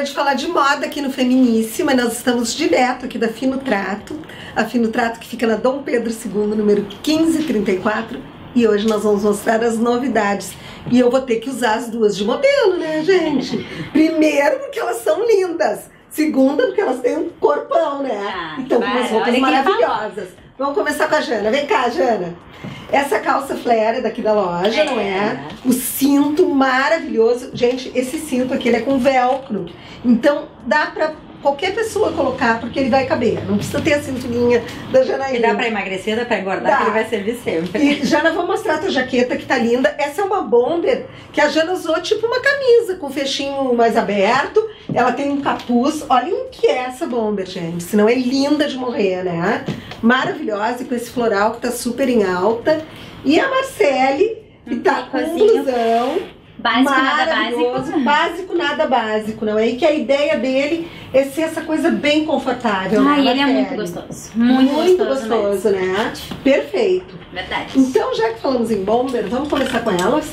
de falar de moda aqui no Feminíssima. Nós estamos direto aqui da Fino Trato. A Fino Trato que fica na Dom Pedro segundo, número quinze trinta e quatro. E hoje nós vamos mostrar as novidades. E eu vou ter que usar as duas de modelo, né, gente? Primeiro, porque elas são lindas. Segunda, porque elas têm um corpão, né? Ah, então, com umas roupas maravilhosas. Vamos começar com a Jana. Vem cá, Jana. Essa calça flare é daqui da loja, é. não é? O cinto maravilhoso. Gente, esse cinto aqui ele é com velcro. Então, dá pra qualquer pessoa colocar, porque ele vai caber. Não precisa ter a cinturinha da Janaína. E dá pra emagrecer, dá pra engordar, dá. Que ele vai servir sempre. E, Jana, vou mostrar a tua jaqueta que tá linda. Essa é uma bomber que a Jana usou tipo uma camisa, com o fechinho mais aberto. Ela tem um capuz. Olhem o que é essa bomber, gente. Senão é linda de morrer, né? Maravilhosa, e com esse floral que tá super em alta. E a Marcele, que um tá com um blusão. Básico, nada básico. Básico, nada básico, não é? E que a ideia dele é ser essa coisa bem confortável. Ah, né, e ele é muito gostoso. Muito, muito gostoso, gostoso, né? Perfeito. Verdade. Então, já que falamos em bomber, vamos começar com elas?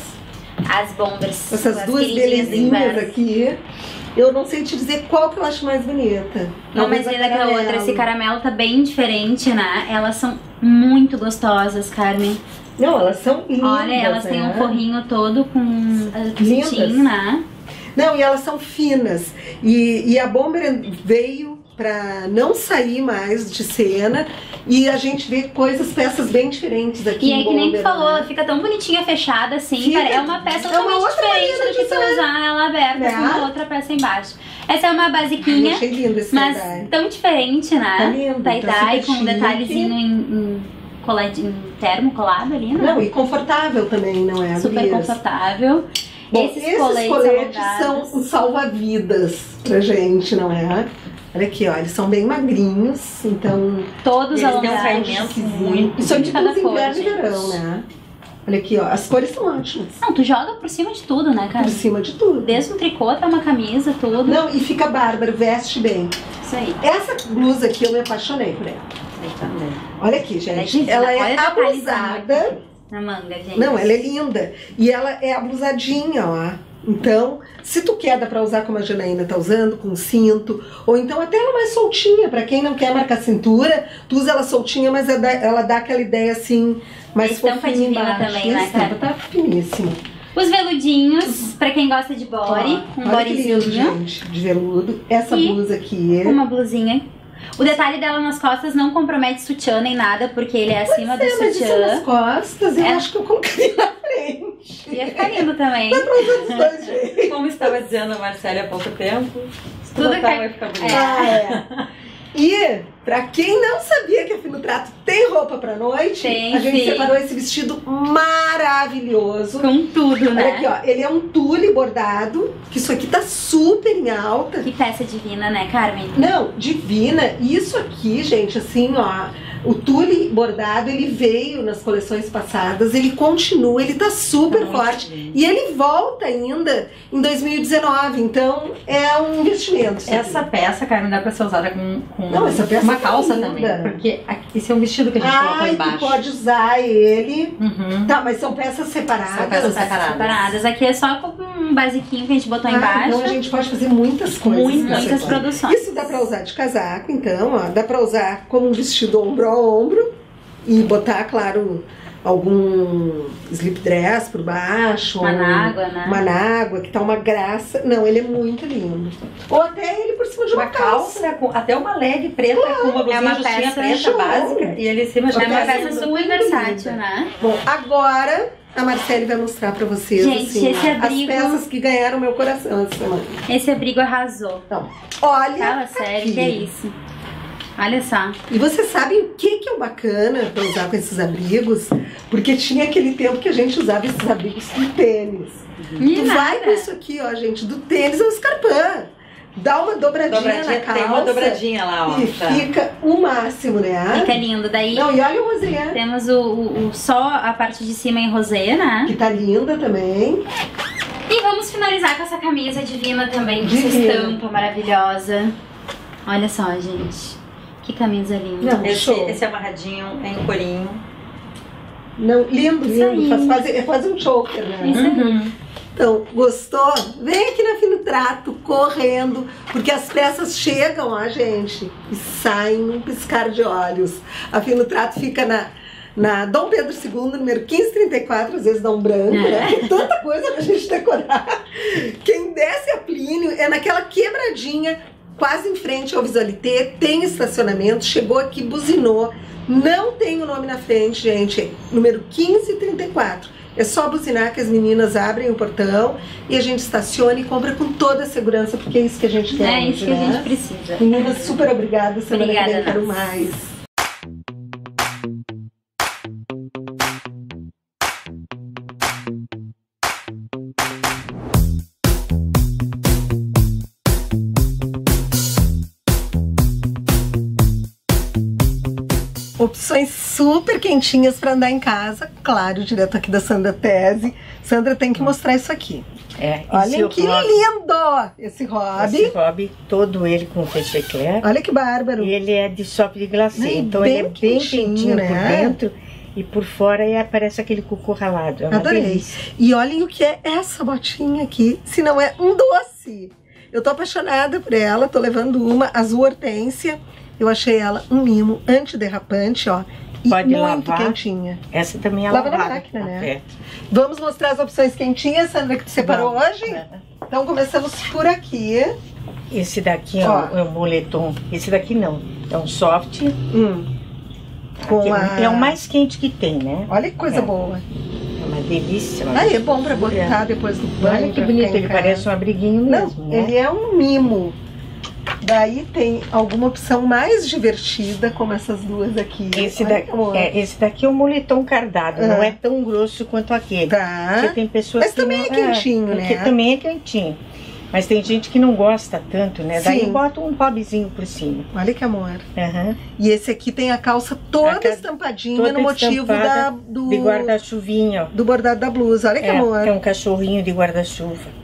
As bombers. Essas as duas belezinhas aqui. Eu não sei te dizer qual que eu acho mais bonita. Uma mais linda que a outra. Esse caramelo tá bem diferente, né? Elas são muito gostosas, Carmen. Não, elas são lindas. Olha, elas né? têm um forrinho todo com cetim, né? Não, e elas são finas. E, e a bomber veio pra não sair mais de cena. E a gente vê coisas, peças bem diferentes aqui. E é que nem tu falou, né? ela fica tão bonitinha, fechada assim. Fica, é uma peça é uma totalmente diferente do que tu usar ela aberta é. com uma outra peça embaixo. Essa é uma basiquinha, Ai, achei lindo esse mas tie-dye. Tão diferente, né? Tá lindo, tie-dye tá com um chique. detalhezinho em, em, coladinho, em termo colado ali, né? Não, e confortável também, não é? Super gurias? confortável. Bom, esses, esses coletes, coletes alongados são um salva-vidas pra gente, não é? Olha aqui, ó, eles são bem magrinhos, então... Todos eles têm um alongados. caimento muito... Isso aqui de cada tudo cor, inverno e gente. verão, né? Olha aqui, ó, as cores são ótimas. Não, tu joga por cima de tudo, né, cara? Por cima de tudo. Desde um tricô até uma camisa, tudo. Não, e fica bárbaro, veste bem. Isso aí. Essa blusa aqui, eu me apaixonei por ela. Eu também. Olha aqui, Ela é gente. divina. Ela Olha é o detalhezinho abusada. aqui na manga, gente. Não, ela é linda. E ela é ablusadinha, ó. Então, se tu quer, dá pra usar como a Janaína tá usando, com cinto. Ou então até ela mais soltinha, pra quem não quer marcar cintura. Tu usa ela soltinha, mas ela dá aquela ideia assim, mais Estampa fofinha divina embaixo. também, E a né, estampa cara? tá finíssima. Os veludinhos, pra quem gosta de body, Ó, um olha que lindo, bodyzinho, gente, de veludo. Essa E blusa aqui. uma blusinha. O detalhe dela nas costas não compromete sutiã nem nada, porque ele é acima do É, mas isso nas sutiã. costas, eu É. acho que eu colocaria na frente. Ia ficar lindo também. Dá pra usar dos dois jeitos. Como estava dizendo a Marcela há pouco tempo, se tu Tudo botar cai- vai ficar bonito. É. Ah, é. E, pra quem não sabia que a Fino Trato tem roupa pra noite, Tem, a gente sim. separou esse vestido maravilhoso. Com tudo, né? Olha aqui, ó, ele é um tule bordado, que isso aqui tá super em alta. Que peça divina, né, Carmen? Não, divina. E isso aqui, gente, assim, ó, o tule bordado, ele veio nas coleções passadas, ele continua, ele tá super Tá muito forte. lindo. E ele volta ainda em dois mil e dezenove, então é um investimento. isso aqui. Essa peça, Carmen, dá pra ser usada com, com Não, essa peça uma é calça linda. também. Porque aqui- esse é um vestido que a gente colocou Ai, tu embaixo. pode usar ele. Uhum. Tá, mas são peças separadas. São peças separadas. Separadas. Aqui é só com um basiquinho que a gente botou Ah, embaixo. então a gente pode fazer muitas coisas. Muitas, com essa muitas coisa. produções. Isso dá pra usar de casaco, então, ó. Dá pra usar como um vestido ombro a ombro. E botar, claro, algum slip dress por baixo. Uma ou nágua, né? Uma nágua, que tá uma graça. Não, ele é muito lindo. Ou até ele por cima de uma, Uma calça, né, com, até uma leg preta com uma blusinha uma justinha peça preta show. básica e ele em cima já É uma Peça peça super muito versátil, linda. né? Bom, agora a Marcele vai mostrar pra vocês Gente, assim, esse ó, abrigo- as peças que ganharam meu coração essa semana. Esse abrigo arrasou. Então, olha Fala sério, aqui. que é isso? Olha só. E vocês sabem o que, que é o bacana pra usar com esses abrigos? Porque tinha aquele tempo que a gente usava esses abrigos com tênis. E Tu nada. vai com isso aqui, ó, gente, do tênis ao escarpão. Dá uma dobradinha, dobradinha, na calça. tem uma dobradinha lá, ó. E tá. fica o máximo, né? Fica lindo. Daí Não, e olha o rosé, temos o, o, o- só a parte de cima em rosé, né? que tá linda também. E vamos finalizar com essa camisa divina também, com essa Divina. estampa maravilhosa. Olha só, gente. Que camisa linda. Não, Esse, show. esse amarradinho é em corinho. Não, lindo, Isso lindo. aí. Faz quase, é quase um choker, né? Isso aí. Uhum. Então, gostou? Vem aqui na Fino Trato, correndo, porque as peças chegam, ó, gente, e saem num piscar de olhos. A Fino Trato fica na, na Dom Pedro segundo, número quinze trinta e quatro, às vezes Dom Branco, né? Tem tanta coisa pra gente decorar. Quem desce a Plínio é naquela quebradinha, quase em frente ao Visualité, tem estacionamento, chegou aqui, buzinou, não tem o nome na frente, gente, número quinze trinta e quatro. É só buzinar que as meninas abrem o portão e a gente estaciona e compra com toda a segurança, porque é isso que a gente quer. É hoje, isso que né? a gente precisa. Meninas, super obrigada. Semana que vem quero mais. Opções super quentinhas para andar em casa, claro, direto aqui da Sandra Tese. Sandra tem que mostrar isso aqui. É, olha que hobby, lindo esse hobby. Esse hobby, todo ele com peixe eclair. Olha que bárbaro. E ele é de sope de glacê, é então bem ele é bem quentinho, quentinho né? por dentro e por fora é, parece aquele cocô ralado. É uma Adorei. delícia. E olhem o que é essa botinha aqui, se não é um doce. Eu tô apaixonada por ela, tô levando uma, azul hortênsia. Eu achei ela um mimo antiderrapante, ó. E pode muito lavar. Quentinha. Essa também é lava lavada. na máquina, né? É. Vamos mostrar as opções quentinhas, Sandra, que tu separou Vamos. hoje? Então começamos por aqui. Esse daqui é ó. um, é um moletom. Esse daqui não, é um soft. Hum. Com a... É o mais quente que tem, né? Olha que coisa é. boa. É uma delícia. Uma ah, delícia. é bom pra botar depois do banho. Olha que bonito, ele parece um abriguinho mesmo, não, né? Ele é um mimo. Daí tem alguma opção mais divertida, como essas duas aqui. Esse, da, é, esse daqui é um moletom cardado, ah. não é tão grosso quanto aquele. Tá. Porque tem pessoas Mas que também não, é quentinho, é, né? Que também é quentinho. Mas tem gente que não gosta tanto, né? Sim. Daí bota um pobzinho por cima. Olha que amor. Uhum. E esse aqui tem a calça toda a ca... estampadinha toda no motivo da, do... de guarda-chuvinha. Do bordado da blusa. Olha que é, amor. É um cachorrinho de guarda-chuva.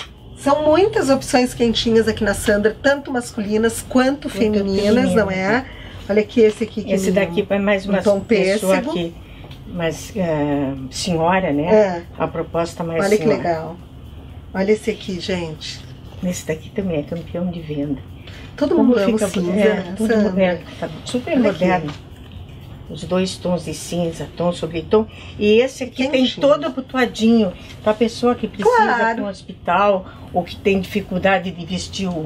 São muitas opções quentinhas aqui na Sandra, tanto masculinas quanto Muito femininas, feminino. Não é? Olha aqui esse aqui. Que esse daqui é mais uma um pessoa aqui, mais uh, senhora, né? É. A proposta mais Olha senhora. que legal. Olha esse aqui, gente. Esse daqui também é campeão de venda. Todo Como mundo ama fica, cinza, é, né, tudo Sandra? moderno, tá super Olha moderno. Aqui. Os dois tons de cinza, tom sobre tom. E esse aqui Quentinho. tem todo abotoadinho. Para a pessoa que precisa claro. para um hospital ou que tem dificuldade de vestir o,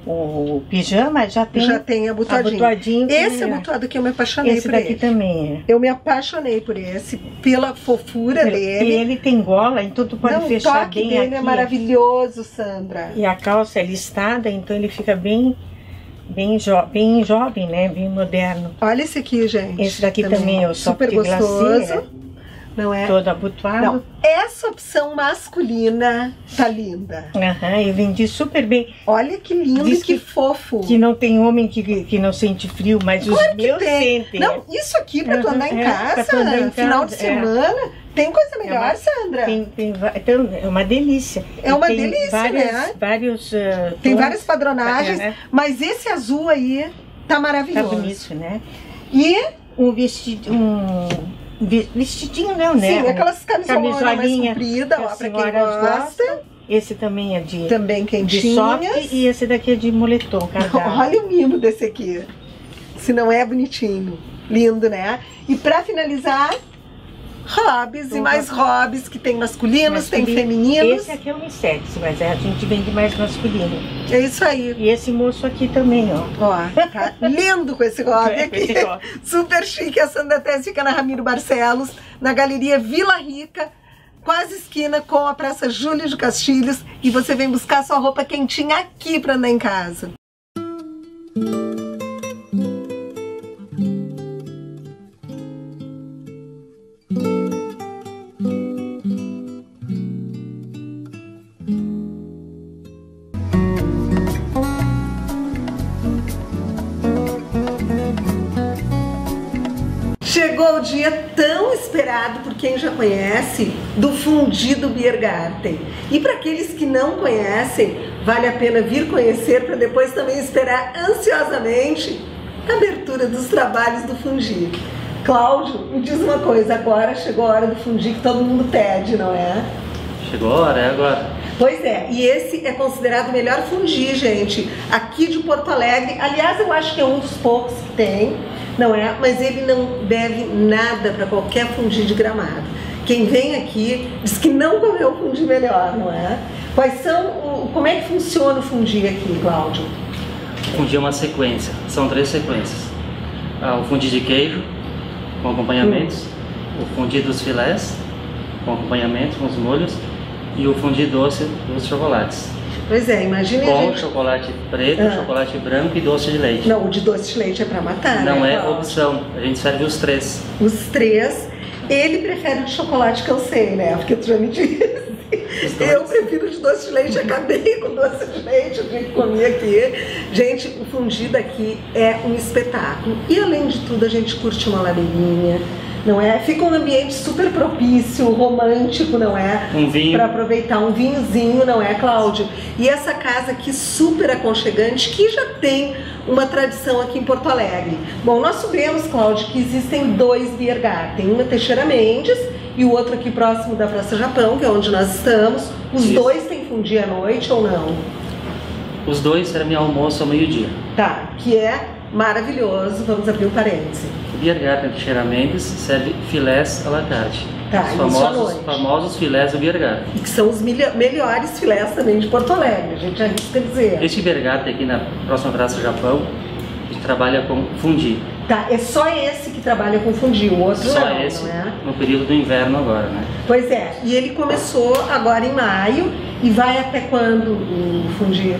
o pijama, já tem, já tem abotoadinho. abotoadinho é. esse abotoado aqui eu me apaixonei esse por daqui ele. também é. Eu me apaixonei por esse, pela fofura ele, dele. E ele tem gola, então tu pode Não, fechar o toque bem dele aqui. É maravilhoso, Sandra. E a calça é listada, então ele fica bem... Bem, jo bem jovem, né? Bem moderno. Olha esse aqui, gente. Esse daqui também, também é o super gostoso. Glacê, não é? Todo abotoado. Não. Essa opção masculina tá linda. Aham, eu vendi super bem. Olha que lindo Diz e que, que fofo. Que não tem homem que, que não sente frio, mas claro os meus tem. sentem. Não, isso aqui pra tu andar em é, casa, andar em final casa, de semana. É. Tem coisa melhor, é uma, Sandra? Tem, tem, então, é uma delícia. É uma tem delícia, várias, né? Vários, uh, tem tons, várias padronagens, é. Mas esse azul aí tá maravilhoso. Tá bonito, né? E um vestido, um vestidinho não, né? Sim, aquelas camisolinhas mais compridas, ó, pra quem gosta. Esse também é de, também de soft e esse daqui é de moletom, cardado. Olha o mimo desse aqui. Se não é bonitinho. Lindo, né? E pra finalizar, hobbies e mais hobbies que tem masculinos, masculino. Tem femininos. Esse aqui é unissex, mas a gente vende mais masculino. É isso aí. E esse moço aqui também, ó. Ó, tá lindo com esse hobby é, aqui. esse hobby. Super chique. A Sandra Tese fica na Ramiro Barcelos, na Galeria Vila Rica, quase esquina com a Praça Júlio de Castilhos. E você vem buscar sua roupa quentinha aqui pra andar em casa. Chegou o dia tão esperado por quem já conhece do Fundido Biergarten. E para aqueles que não conhecem, vale a pena vir conhecer para depois também esperar ansiosamente a abertura dos trabalhos do Fundir. Cláudio, me diz uma coisa, agora chegou a hora do Fundir que todo mundo pede, não é? chegou a hora, é agora. Pois é, e esse é considerado o melhor fundi, gente, aqui de Porto Alegre. Aliás, eu acho que é um dos poucos que tem, não é? Mas ele não deve nada para qualquer fundi de Gramado. Quem vem aqui diz que não comeu fundi melhor, não é? Quais são, o, como é que funciona o fundi aqui, Cláudio? O fundi é uma sequência, são três sequências. Ah, o fundi de queijo, com acompanhamentos, hum. o fundi dos filés, com acompanhamentos, com os molhos, e o fundi doce dos chocolates. Pois é, imagine com a gente... chocolate preto, ah. chocolate branco e doce de leite. Não, o de doce de leite é para matar, Não né, é Cláudio? opção, a gente serve os três. Os três. Ele prefere o de chocolate, que eu sei, né? Porque tu já me disse. Eu prefiro de doce de leite, acabei com doce de leite, o dia que comi aqui. Gente, o fundi daqui é um espetáculo. E além de tudo, a gente curte uma ladeirinha, não é? Fica um ambiente super propício, romântico, não é? Um vinho. Para aproveitar um vinhozinho, não é, Cláudio? E essa casa aqui super aconchegante, que já tem uma tradição aqui em Porto Alegre. Bom, nós sabemos, Cláudio, que existem dois beer garden, uma Teixeira Mendes e o outro aqui próximo da Praça Japão, que é onde nós estamos. Os Isso. dois têm fundi à noite ou não? Os dois servem almoço ao meio-dia. Tá, que é maravilhoso. Vamos abrir um parêntese. O beer garden de Teixeira Mendes serve filés à la carte. Tá, os isso à famosos, noite. famosos filés do beer garden. E que são os melhores filés também de Porto Alegre, a gente arrisca dizer. Este beer garden aqui na próxima Praça Japão, a gente trabalha com fundi. Tá, é só esse que trabalha com fundi, o outro Só não, esse, não é? no período do inverno agora, né? Pois é, e ele começou agora em maio e vai até quando o fundi?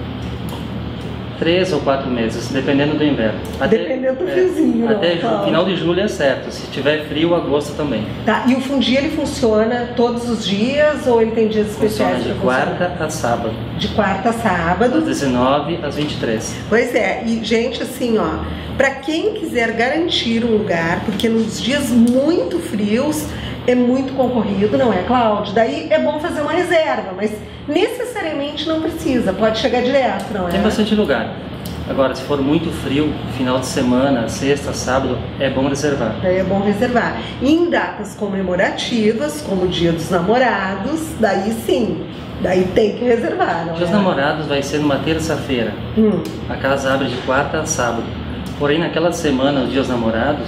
Três ou quatro meses, dependendo do inverno. Até, Dependendo do é, friozinho, Até não, Cláudio? final de julho é certo, se tiver frio, agosto também. Tá, e o fundi ele funciona todos os dias ou ele tem dias Funciona especiais? de pra funcionar? quarta a sábado, De quarta a sábado. das dezenove às vinte e três. Pois é, e gente, assim, ó, pra quem quiser garantir um lugar, porque nos dias muito frios é muito concorrido, não é, Cláudio? Daí é bom fazer uma reserva, mas necessariamente não precisa, pode chegar direto, não é? Tem bastante lugar. Agora, se for muito frio, final de semana, sexta, sábado, é bom reservar. Daí é bom reservar. E em datas comemorativas, como o Dia dos Namorados, daí sim, daí tem que reservar, não Dia dos é? Namorados vai ser numa terça-feira. Hum. A casa abre de quarta a sábado. Porém, naquela semana, o Dia dos Namorados,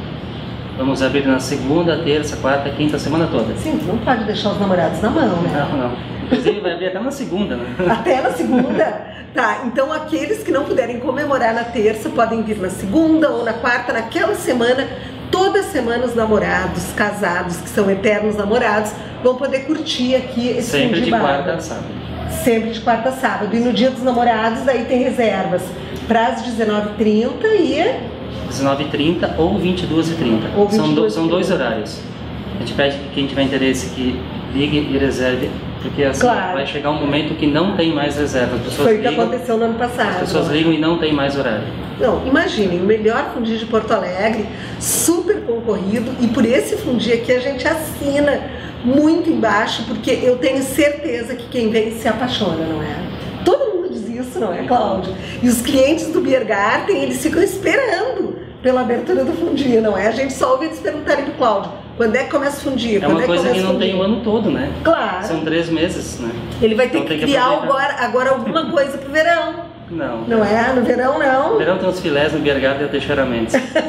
vamos abrir na segunda, terça, quarta, quinta, semana toda. Sim, tu não pode deixar os namorados na mão, né? Não, não. Inclusive vai abrir até na segunda, né? Até na segunda? Tá, então aqueles que não puderem comemorar na terça podem vir na segunda ou na quarta, naquela semana. Toda semana os namorados, casados, que são eternos namorados, vão poder curtir aqui esse Sempre fundi de bar. quarta a sábado. Sempre de quarta a sábado. E no Dia dos Namorados, daí tem reservas para as dezenove e trinta e... dezenove e trinta ou vinte e duas e trinta. Ou São, do, vinte e duas e são dois trinta. horários. A gente pede que quem tiver interesse que ligue e reserve, porque assim Claro. vai chegar um momento que não tem mais reserva. As pessoas Foi o que ligam, aconteceu no ano passado. as pessoas ligam e não tem mais horário. Não, imaginem, o melhor fundi de Porto Alegre, super concorrido, e por esse fundi aqui a gente assina muito embaixo, porque eu tenho certeza que quem vem se apaixona, não é? Todo mundo diz isso, não é, Cláudio? E os clientes do Beer Garden, eles ficam esperando pela abertura do fundi, não é? A gente só ouve eles perguntarem pro Cláudio, quando é que começa o fundi? É Quando uma que coisa que começa não o fundi? tem o ano todo, né? Claro. São três meses, né? Ele vai ter Então que tem que criar aproveitar. agora, agora alguma coisa pro verão. Não. Não é? No verão não. No verão tem os filés no Beer Garden e a Teixeira Mendes.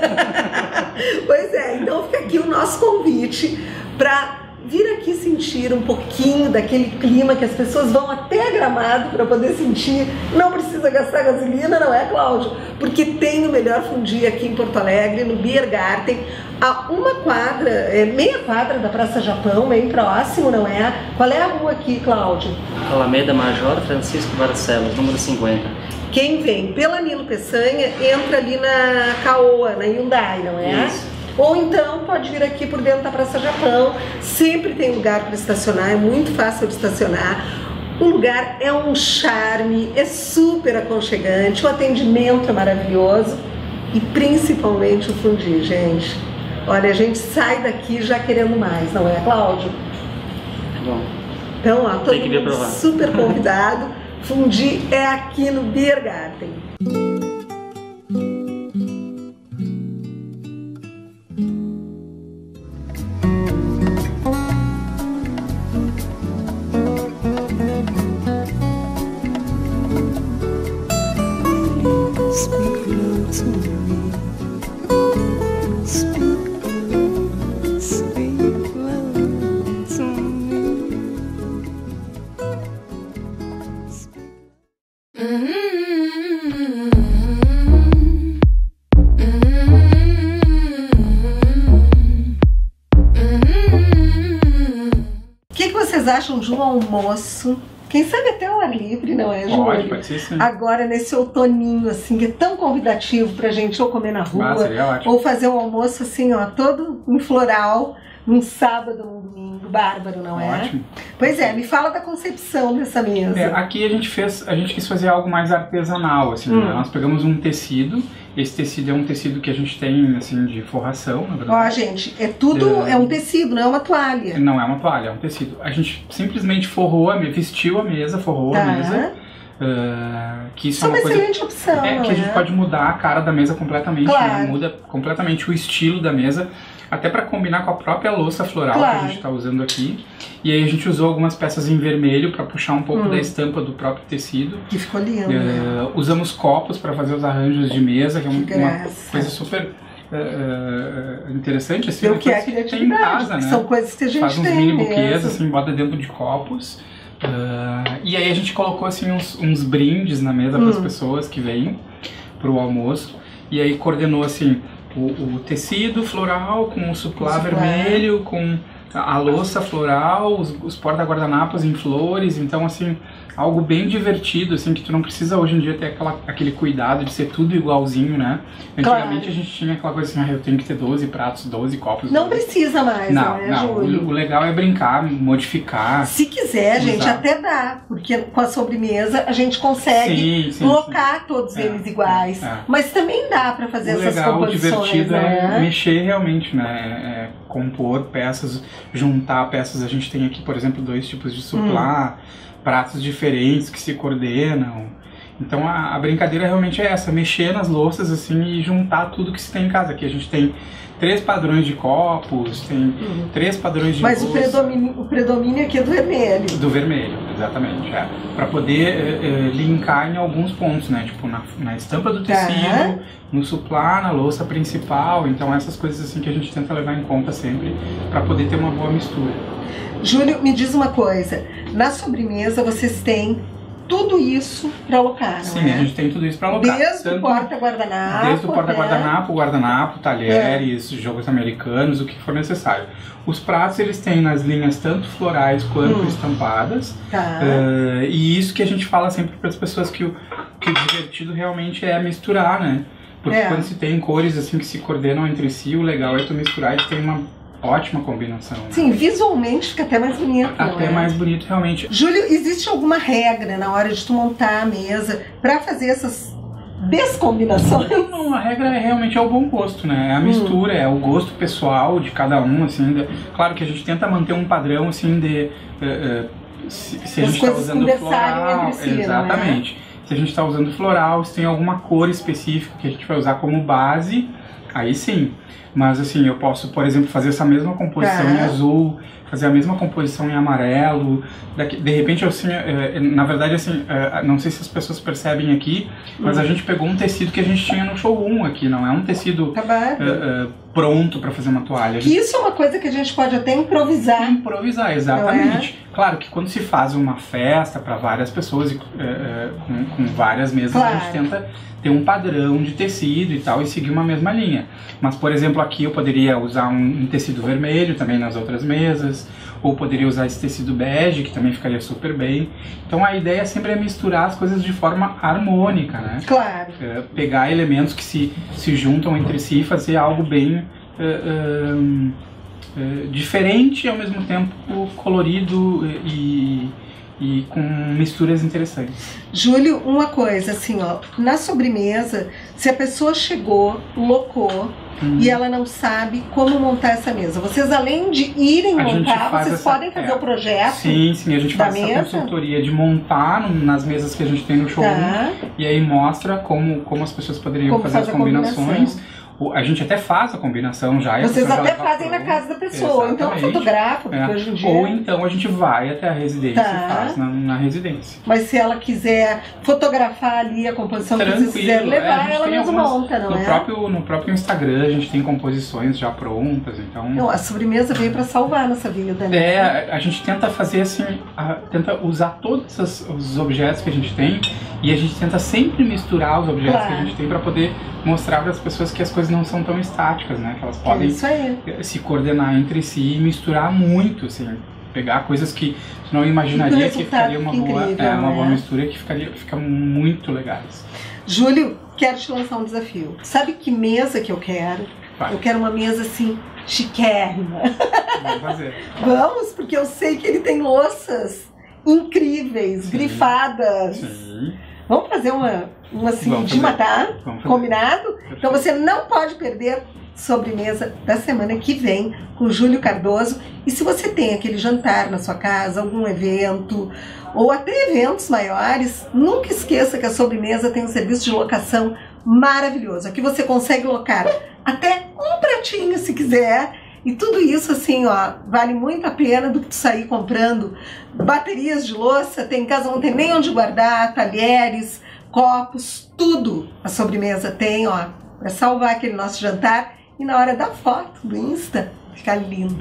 Pois é, então fica aqui o nosso convite para vir aqui sentir um pouquinho daquele clima que as pessoas vão até Gramado para poder sentir. Não precisa gastar gasolina, não é, Cláudio? Porque tem o melhor fundi aqui em Porto Alegre, no Beer Garden, a uma quadra, é, meia quadra da Praça Japão, bem próximo, não é? Qual é a rua aqui, Cláudio? Alameda Major Francisco Barcelos, número cinquenta. Quem vem pela Nilo Peçanha entra ali na Caoa, na Hyundai, não é? Isso. Ou então pode vir aqui por dentro da Praça Japão, sempre tem lugar para estacionar, é muito fácil de estacionar. O lugar é um charme, é super aconchegante, o atendimento é maravilhoso e principalmente o fundi, gente. Olha, a gente sai daqui já querendo mais, não é, Cláudio? Bom, Então, ó, todo tem que vir mundo provar. super convidado. Fundi é aqui no Beer Garden. acham de um almoço? Quem sabe até ao ar livre, não é, Júlio? Pode, pode ser sim. Agora, nesse outoninho, assim, que é tão convidativo pra gente ou comer na rua, Ah, seria ótimo. ou fazer um almoço, assim, ó, todo em floral, num sábado, num domingo, bárbaro, não é? Ótimo. Pois é, me fala da concepção dessa mesa. É, aqui a gente fez, a gente quis fazer algo mais artesanal, assim, Hum. né? Nós pegamos um tecido, esse tecido é um tecido que a gente tem, assim, de forração, na verdade. Ó, gente, é tudo, é, É. um tecido, não é uma toalha. Não é uma toalha, é um tecido. A gente simplesmente forrou a mesa, vestiu a mesa, forrou Tá. a mesa. Uh, que isso Isso é é uma uma coisa excelente opção, é, que a gente né? pode mudar a cara da mesa completamente, Claro. né? Muda completamente o estilo da mesa, até para combinar com a própria louça floral Claro. que a gente está usando aqui. E aí a gente usou algumas peças em vermelho para puxar um pouco Hum. da estampa do próprio tecido. Que ficou lindo, né? Uh, usamos copos para fazer os arranjos de mesa, que é um- Que uma graça. coisa super uh, uh, interessante, assim, Ver o né? que é Coisas tem criatividade, em casa, porque né? são coisas que a gente Faz uns tem mini mesmo. buquês, assim, bota dentro de copos. Uh, e aí a gente colocou assim uns, uns brindes na mesa para as Hum. pessoas que vêm pro almoço. E aí coordenou assim o, o tecido floral com o suplá O suplá. vermelho, com a, a louça floral, os, os porta-guardanapos em flores. Então assim, algo bem divertido, assim, que tu não precisa hoje em dia ter aquela, aquele cuidado de ser tudo igualzinho, né? Antigamente Claro. a gente tinha aquela coisa assim, ah, eu tenho que ter doze pratos, doze copos. Não precisa mais, Não, né, não. Júlio? O, o legal é brincar, modificar. Se quiser, gente, Usar. até dá, porque com a sobremesa a gente consegue Sim, sim, colocar todos É, eles iguais. é. Mas também dá pra fazer O essas legal, o composições, divertido né? é mexer realmente, né? É compor peças, juntar peças. A gente tem aqui, por exemplo, dois tipos de suplá, pratos diferentes que se coordenam. Então a, a brincadeira realmente é essa, mexer nas louças assim e juntar tudo que se tem em casa. Aqui a gente tem três padrões de copos, tem três padrões de Mas o louça. predomínio, o predomínio aqui é do vermelho. Do vermelho, exatamente. É. Para poder eh, eh, linkar em alguns pontos, né? Tipo na, na estampa do Tá. tecido, no suplá, na louça principal. Então essas coisas assim que a gente tenta levar em conta sempre para poder ter uma boa mistura. Júlio, me diz uma coisa. Na sobremesa vocês têm tudo isso pra alocar, não Sim, é? a gente tem tudo isso para alocar. Desde Tanto- o porta-guardanapo. Desde o até- porta-guardanapo, guardanapo, talheres, jogos americanos, o que for necessário. Os pratos eles têm nas linhas tanto florais quanto Hum. estampadas. Tá. Eh, e isso que a gente fala sempre para as pessoas que o, que o divertido realmente é misturar, né? Porque É. quando se tem cores assim que se coordenam entre si, o legal é tu misturar e tem uma ótima combinação. Né? Sim, visualmente fica até mais bonito, não Até é? mais bonito realmente. Júlio, existe alguma regra na hora de tu montar a mesa pra fazer essas descombinações? Não, a regra é realmente é o bom gosto, né? É a mistura, é o gosto pessoal de cada um, assim. de- Claro que a gente tenta manter um padrão, assim, de... eh, eh, se, se a As gente está coisas usando conversarem floral... entre si, não é? Exatamente. Se a gente está usando floral, se tem alguma cor específica que a gente vai usar como base, aí sim. Mas assim, eu posso, por exemplo, fazer essa mesma composição Tá. em azul, fazer a mesma composição em amarelo. Daqui, de repente, assim, eh, na verdade, assim, eh, não sei se as pessoas percebem aqui, mas Hum. a gente pegou um tecido que a gente tinha no showroom aqui, não é um tecido Tá bom. eh, eh, pronto para fazer uma toalha. A Que gente isso é uma coisa que a gente pode até improvisar. improvisar, exatamente. Claro que quando se faz uma festa para várias pessoas, e, eh, eh, com, com várias mesas, a Claro. gente tenta ter um padrão de tecido e tal, e seguir uma mesma linha. Mas, por exemplo, aqui eu poderia usar um, um tecido vermelho também nas outras mesas, ou poderia usar esse tecido bege, que também ficaria super bem. Então a ideia sempre é misturar as coisas de forma harmônica, né? Claro. É, pegar elementos que se, se juntam entre si e fazer algo bem é, é, é, diferente e ao mesmo tempo colorido e, e com misturas interessantes. Júlio, uma coisa, assim, ó, na sobremesa, se a pessoa chegou, locou, Hum. e ela não sabe como montar essa mesa, vocês além de irem A gente montar, faz vocês essa- podem fazer é. o projeto? Sim, sim, a gente da faz essa mesa? consultoria de montar no- nas mesas que a gente tem no showroom, Tá. e aí mostra como, como as pessoas poderiam Como fazer faz as a combinações. combinação. O- A gente até faz a combinação já. e a Vocês pessoa já até leva fazem na pronto. casa da pessoa, então Exatamente. fotografa, porque É. hoje em dia... Ou então a gente vai até a residência Tá. e faz na, na residência. Mas se ela quiser fotografar ali a composição que vocês quiserem é, a levar, gente ela tem mesma algumas- monta, não no é? Próprio, no próprio Instagram a gente tem composições já prontas, então... Não, a sobremesa veio pra salvar nossa vida, né? É, a gente tenta fazer assim, a- tenta usar todos as- os objetos que a gente tem e a gente tenta sempre misturar os objetos Claro. que a gente tem para poder mostrar para as pessoas que as coisas não são tão estáticas, né? Que elas podem isso aí. se coordenar entre si e misturar muito, assim. pegar coisas que tu não imaginaria que ficaria uma boa, incrível, é, uma né? boa mistura, que ficaria, fica muito legais. Júlio, quero te lançar um desafio. Sabe que mesa que eu quero? Vai. Eu quero uma mesa assim, chiquérrima. Vamos fazer. Vamos, porque eu sei que ele tem louças incríveis, Sim. grifadas. Sim. Vamos fazer uma, uma assim, Vamos de fazer. matar? Vamos fazer. Combinado? Perfeito. Então você não pode perder sobremesa da semana que vem com Júlio Cardoso. E se você tem aquele jantar na sua casa, algum evento, ou até eventos maiores, nunca esqueça que a sobremesa tem um serviço de locação maravilhoso. Aqui você consegue locar até um pratinho se quiser. E tudo isso, assim, ó, vale muito a pena do que tu sair comprando baterias de louça. Tem em casa, não tem nem onde guardar, talheres, copos, tudo a sobremesa tem, ó, para salvar aquele nosso jantar e na hora da foto do Insta ficar lindo.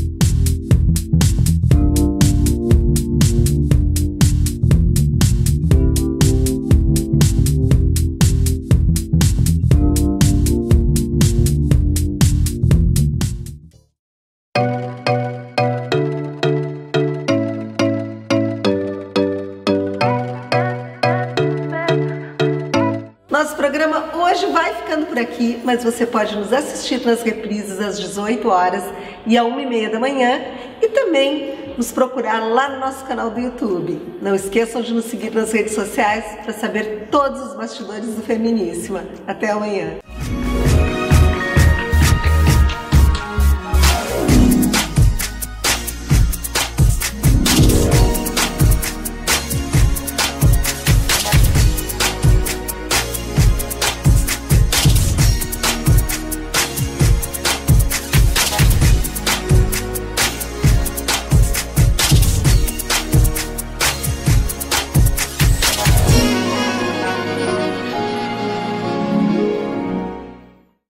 Nosso programa hoje vai ficando por aqui, mas você pode nos assistir nas reprises às dezoito horas e à uma e meia da manhã e também nos procurar lá no nosso canal do YouTube. Não esqueçam de nos seguir nas redes sociais para saber todos os bastidores do Feminíssima. Até amanhã!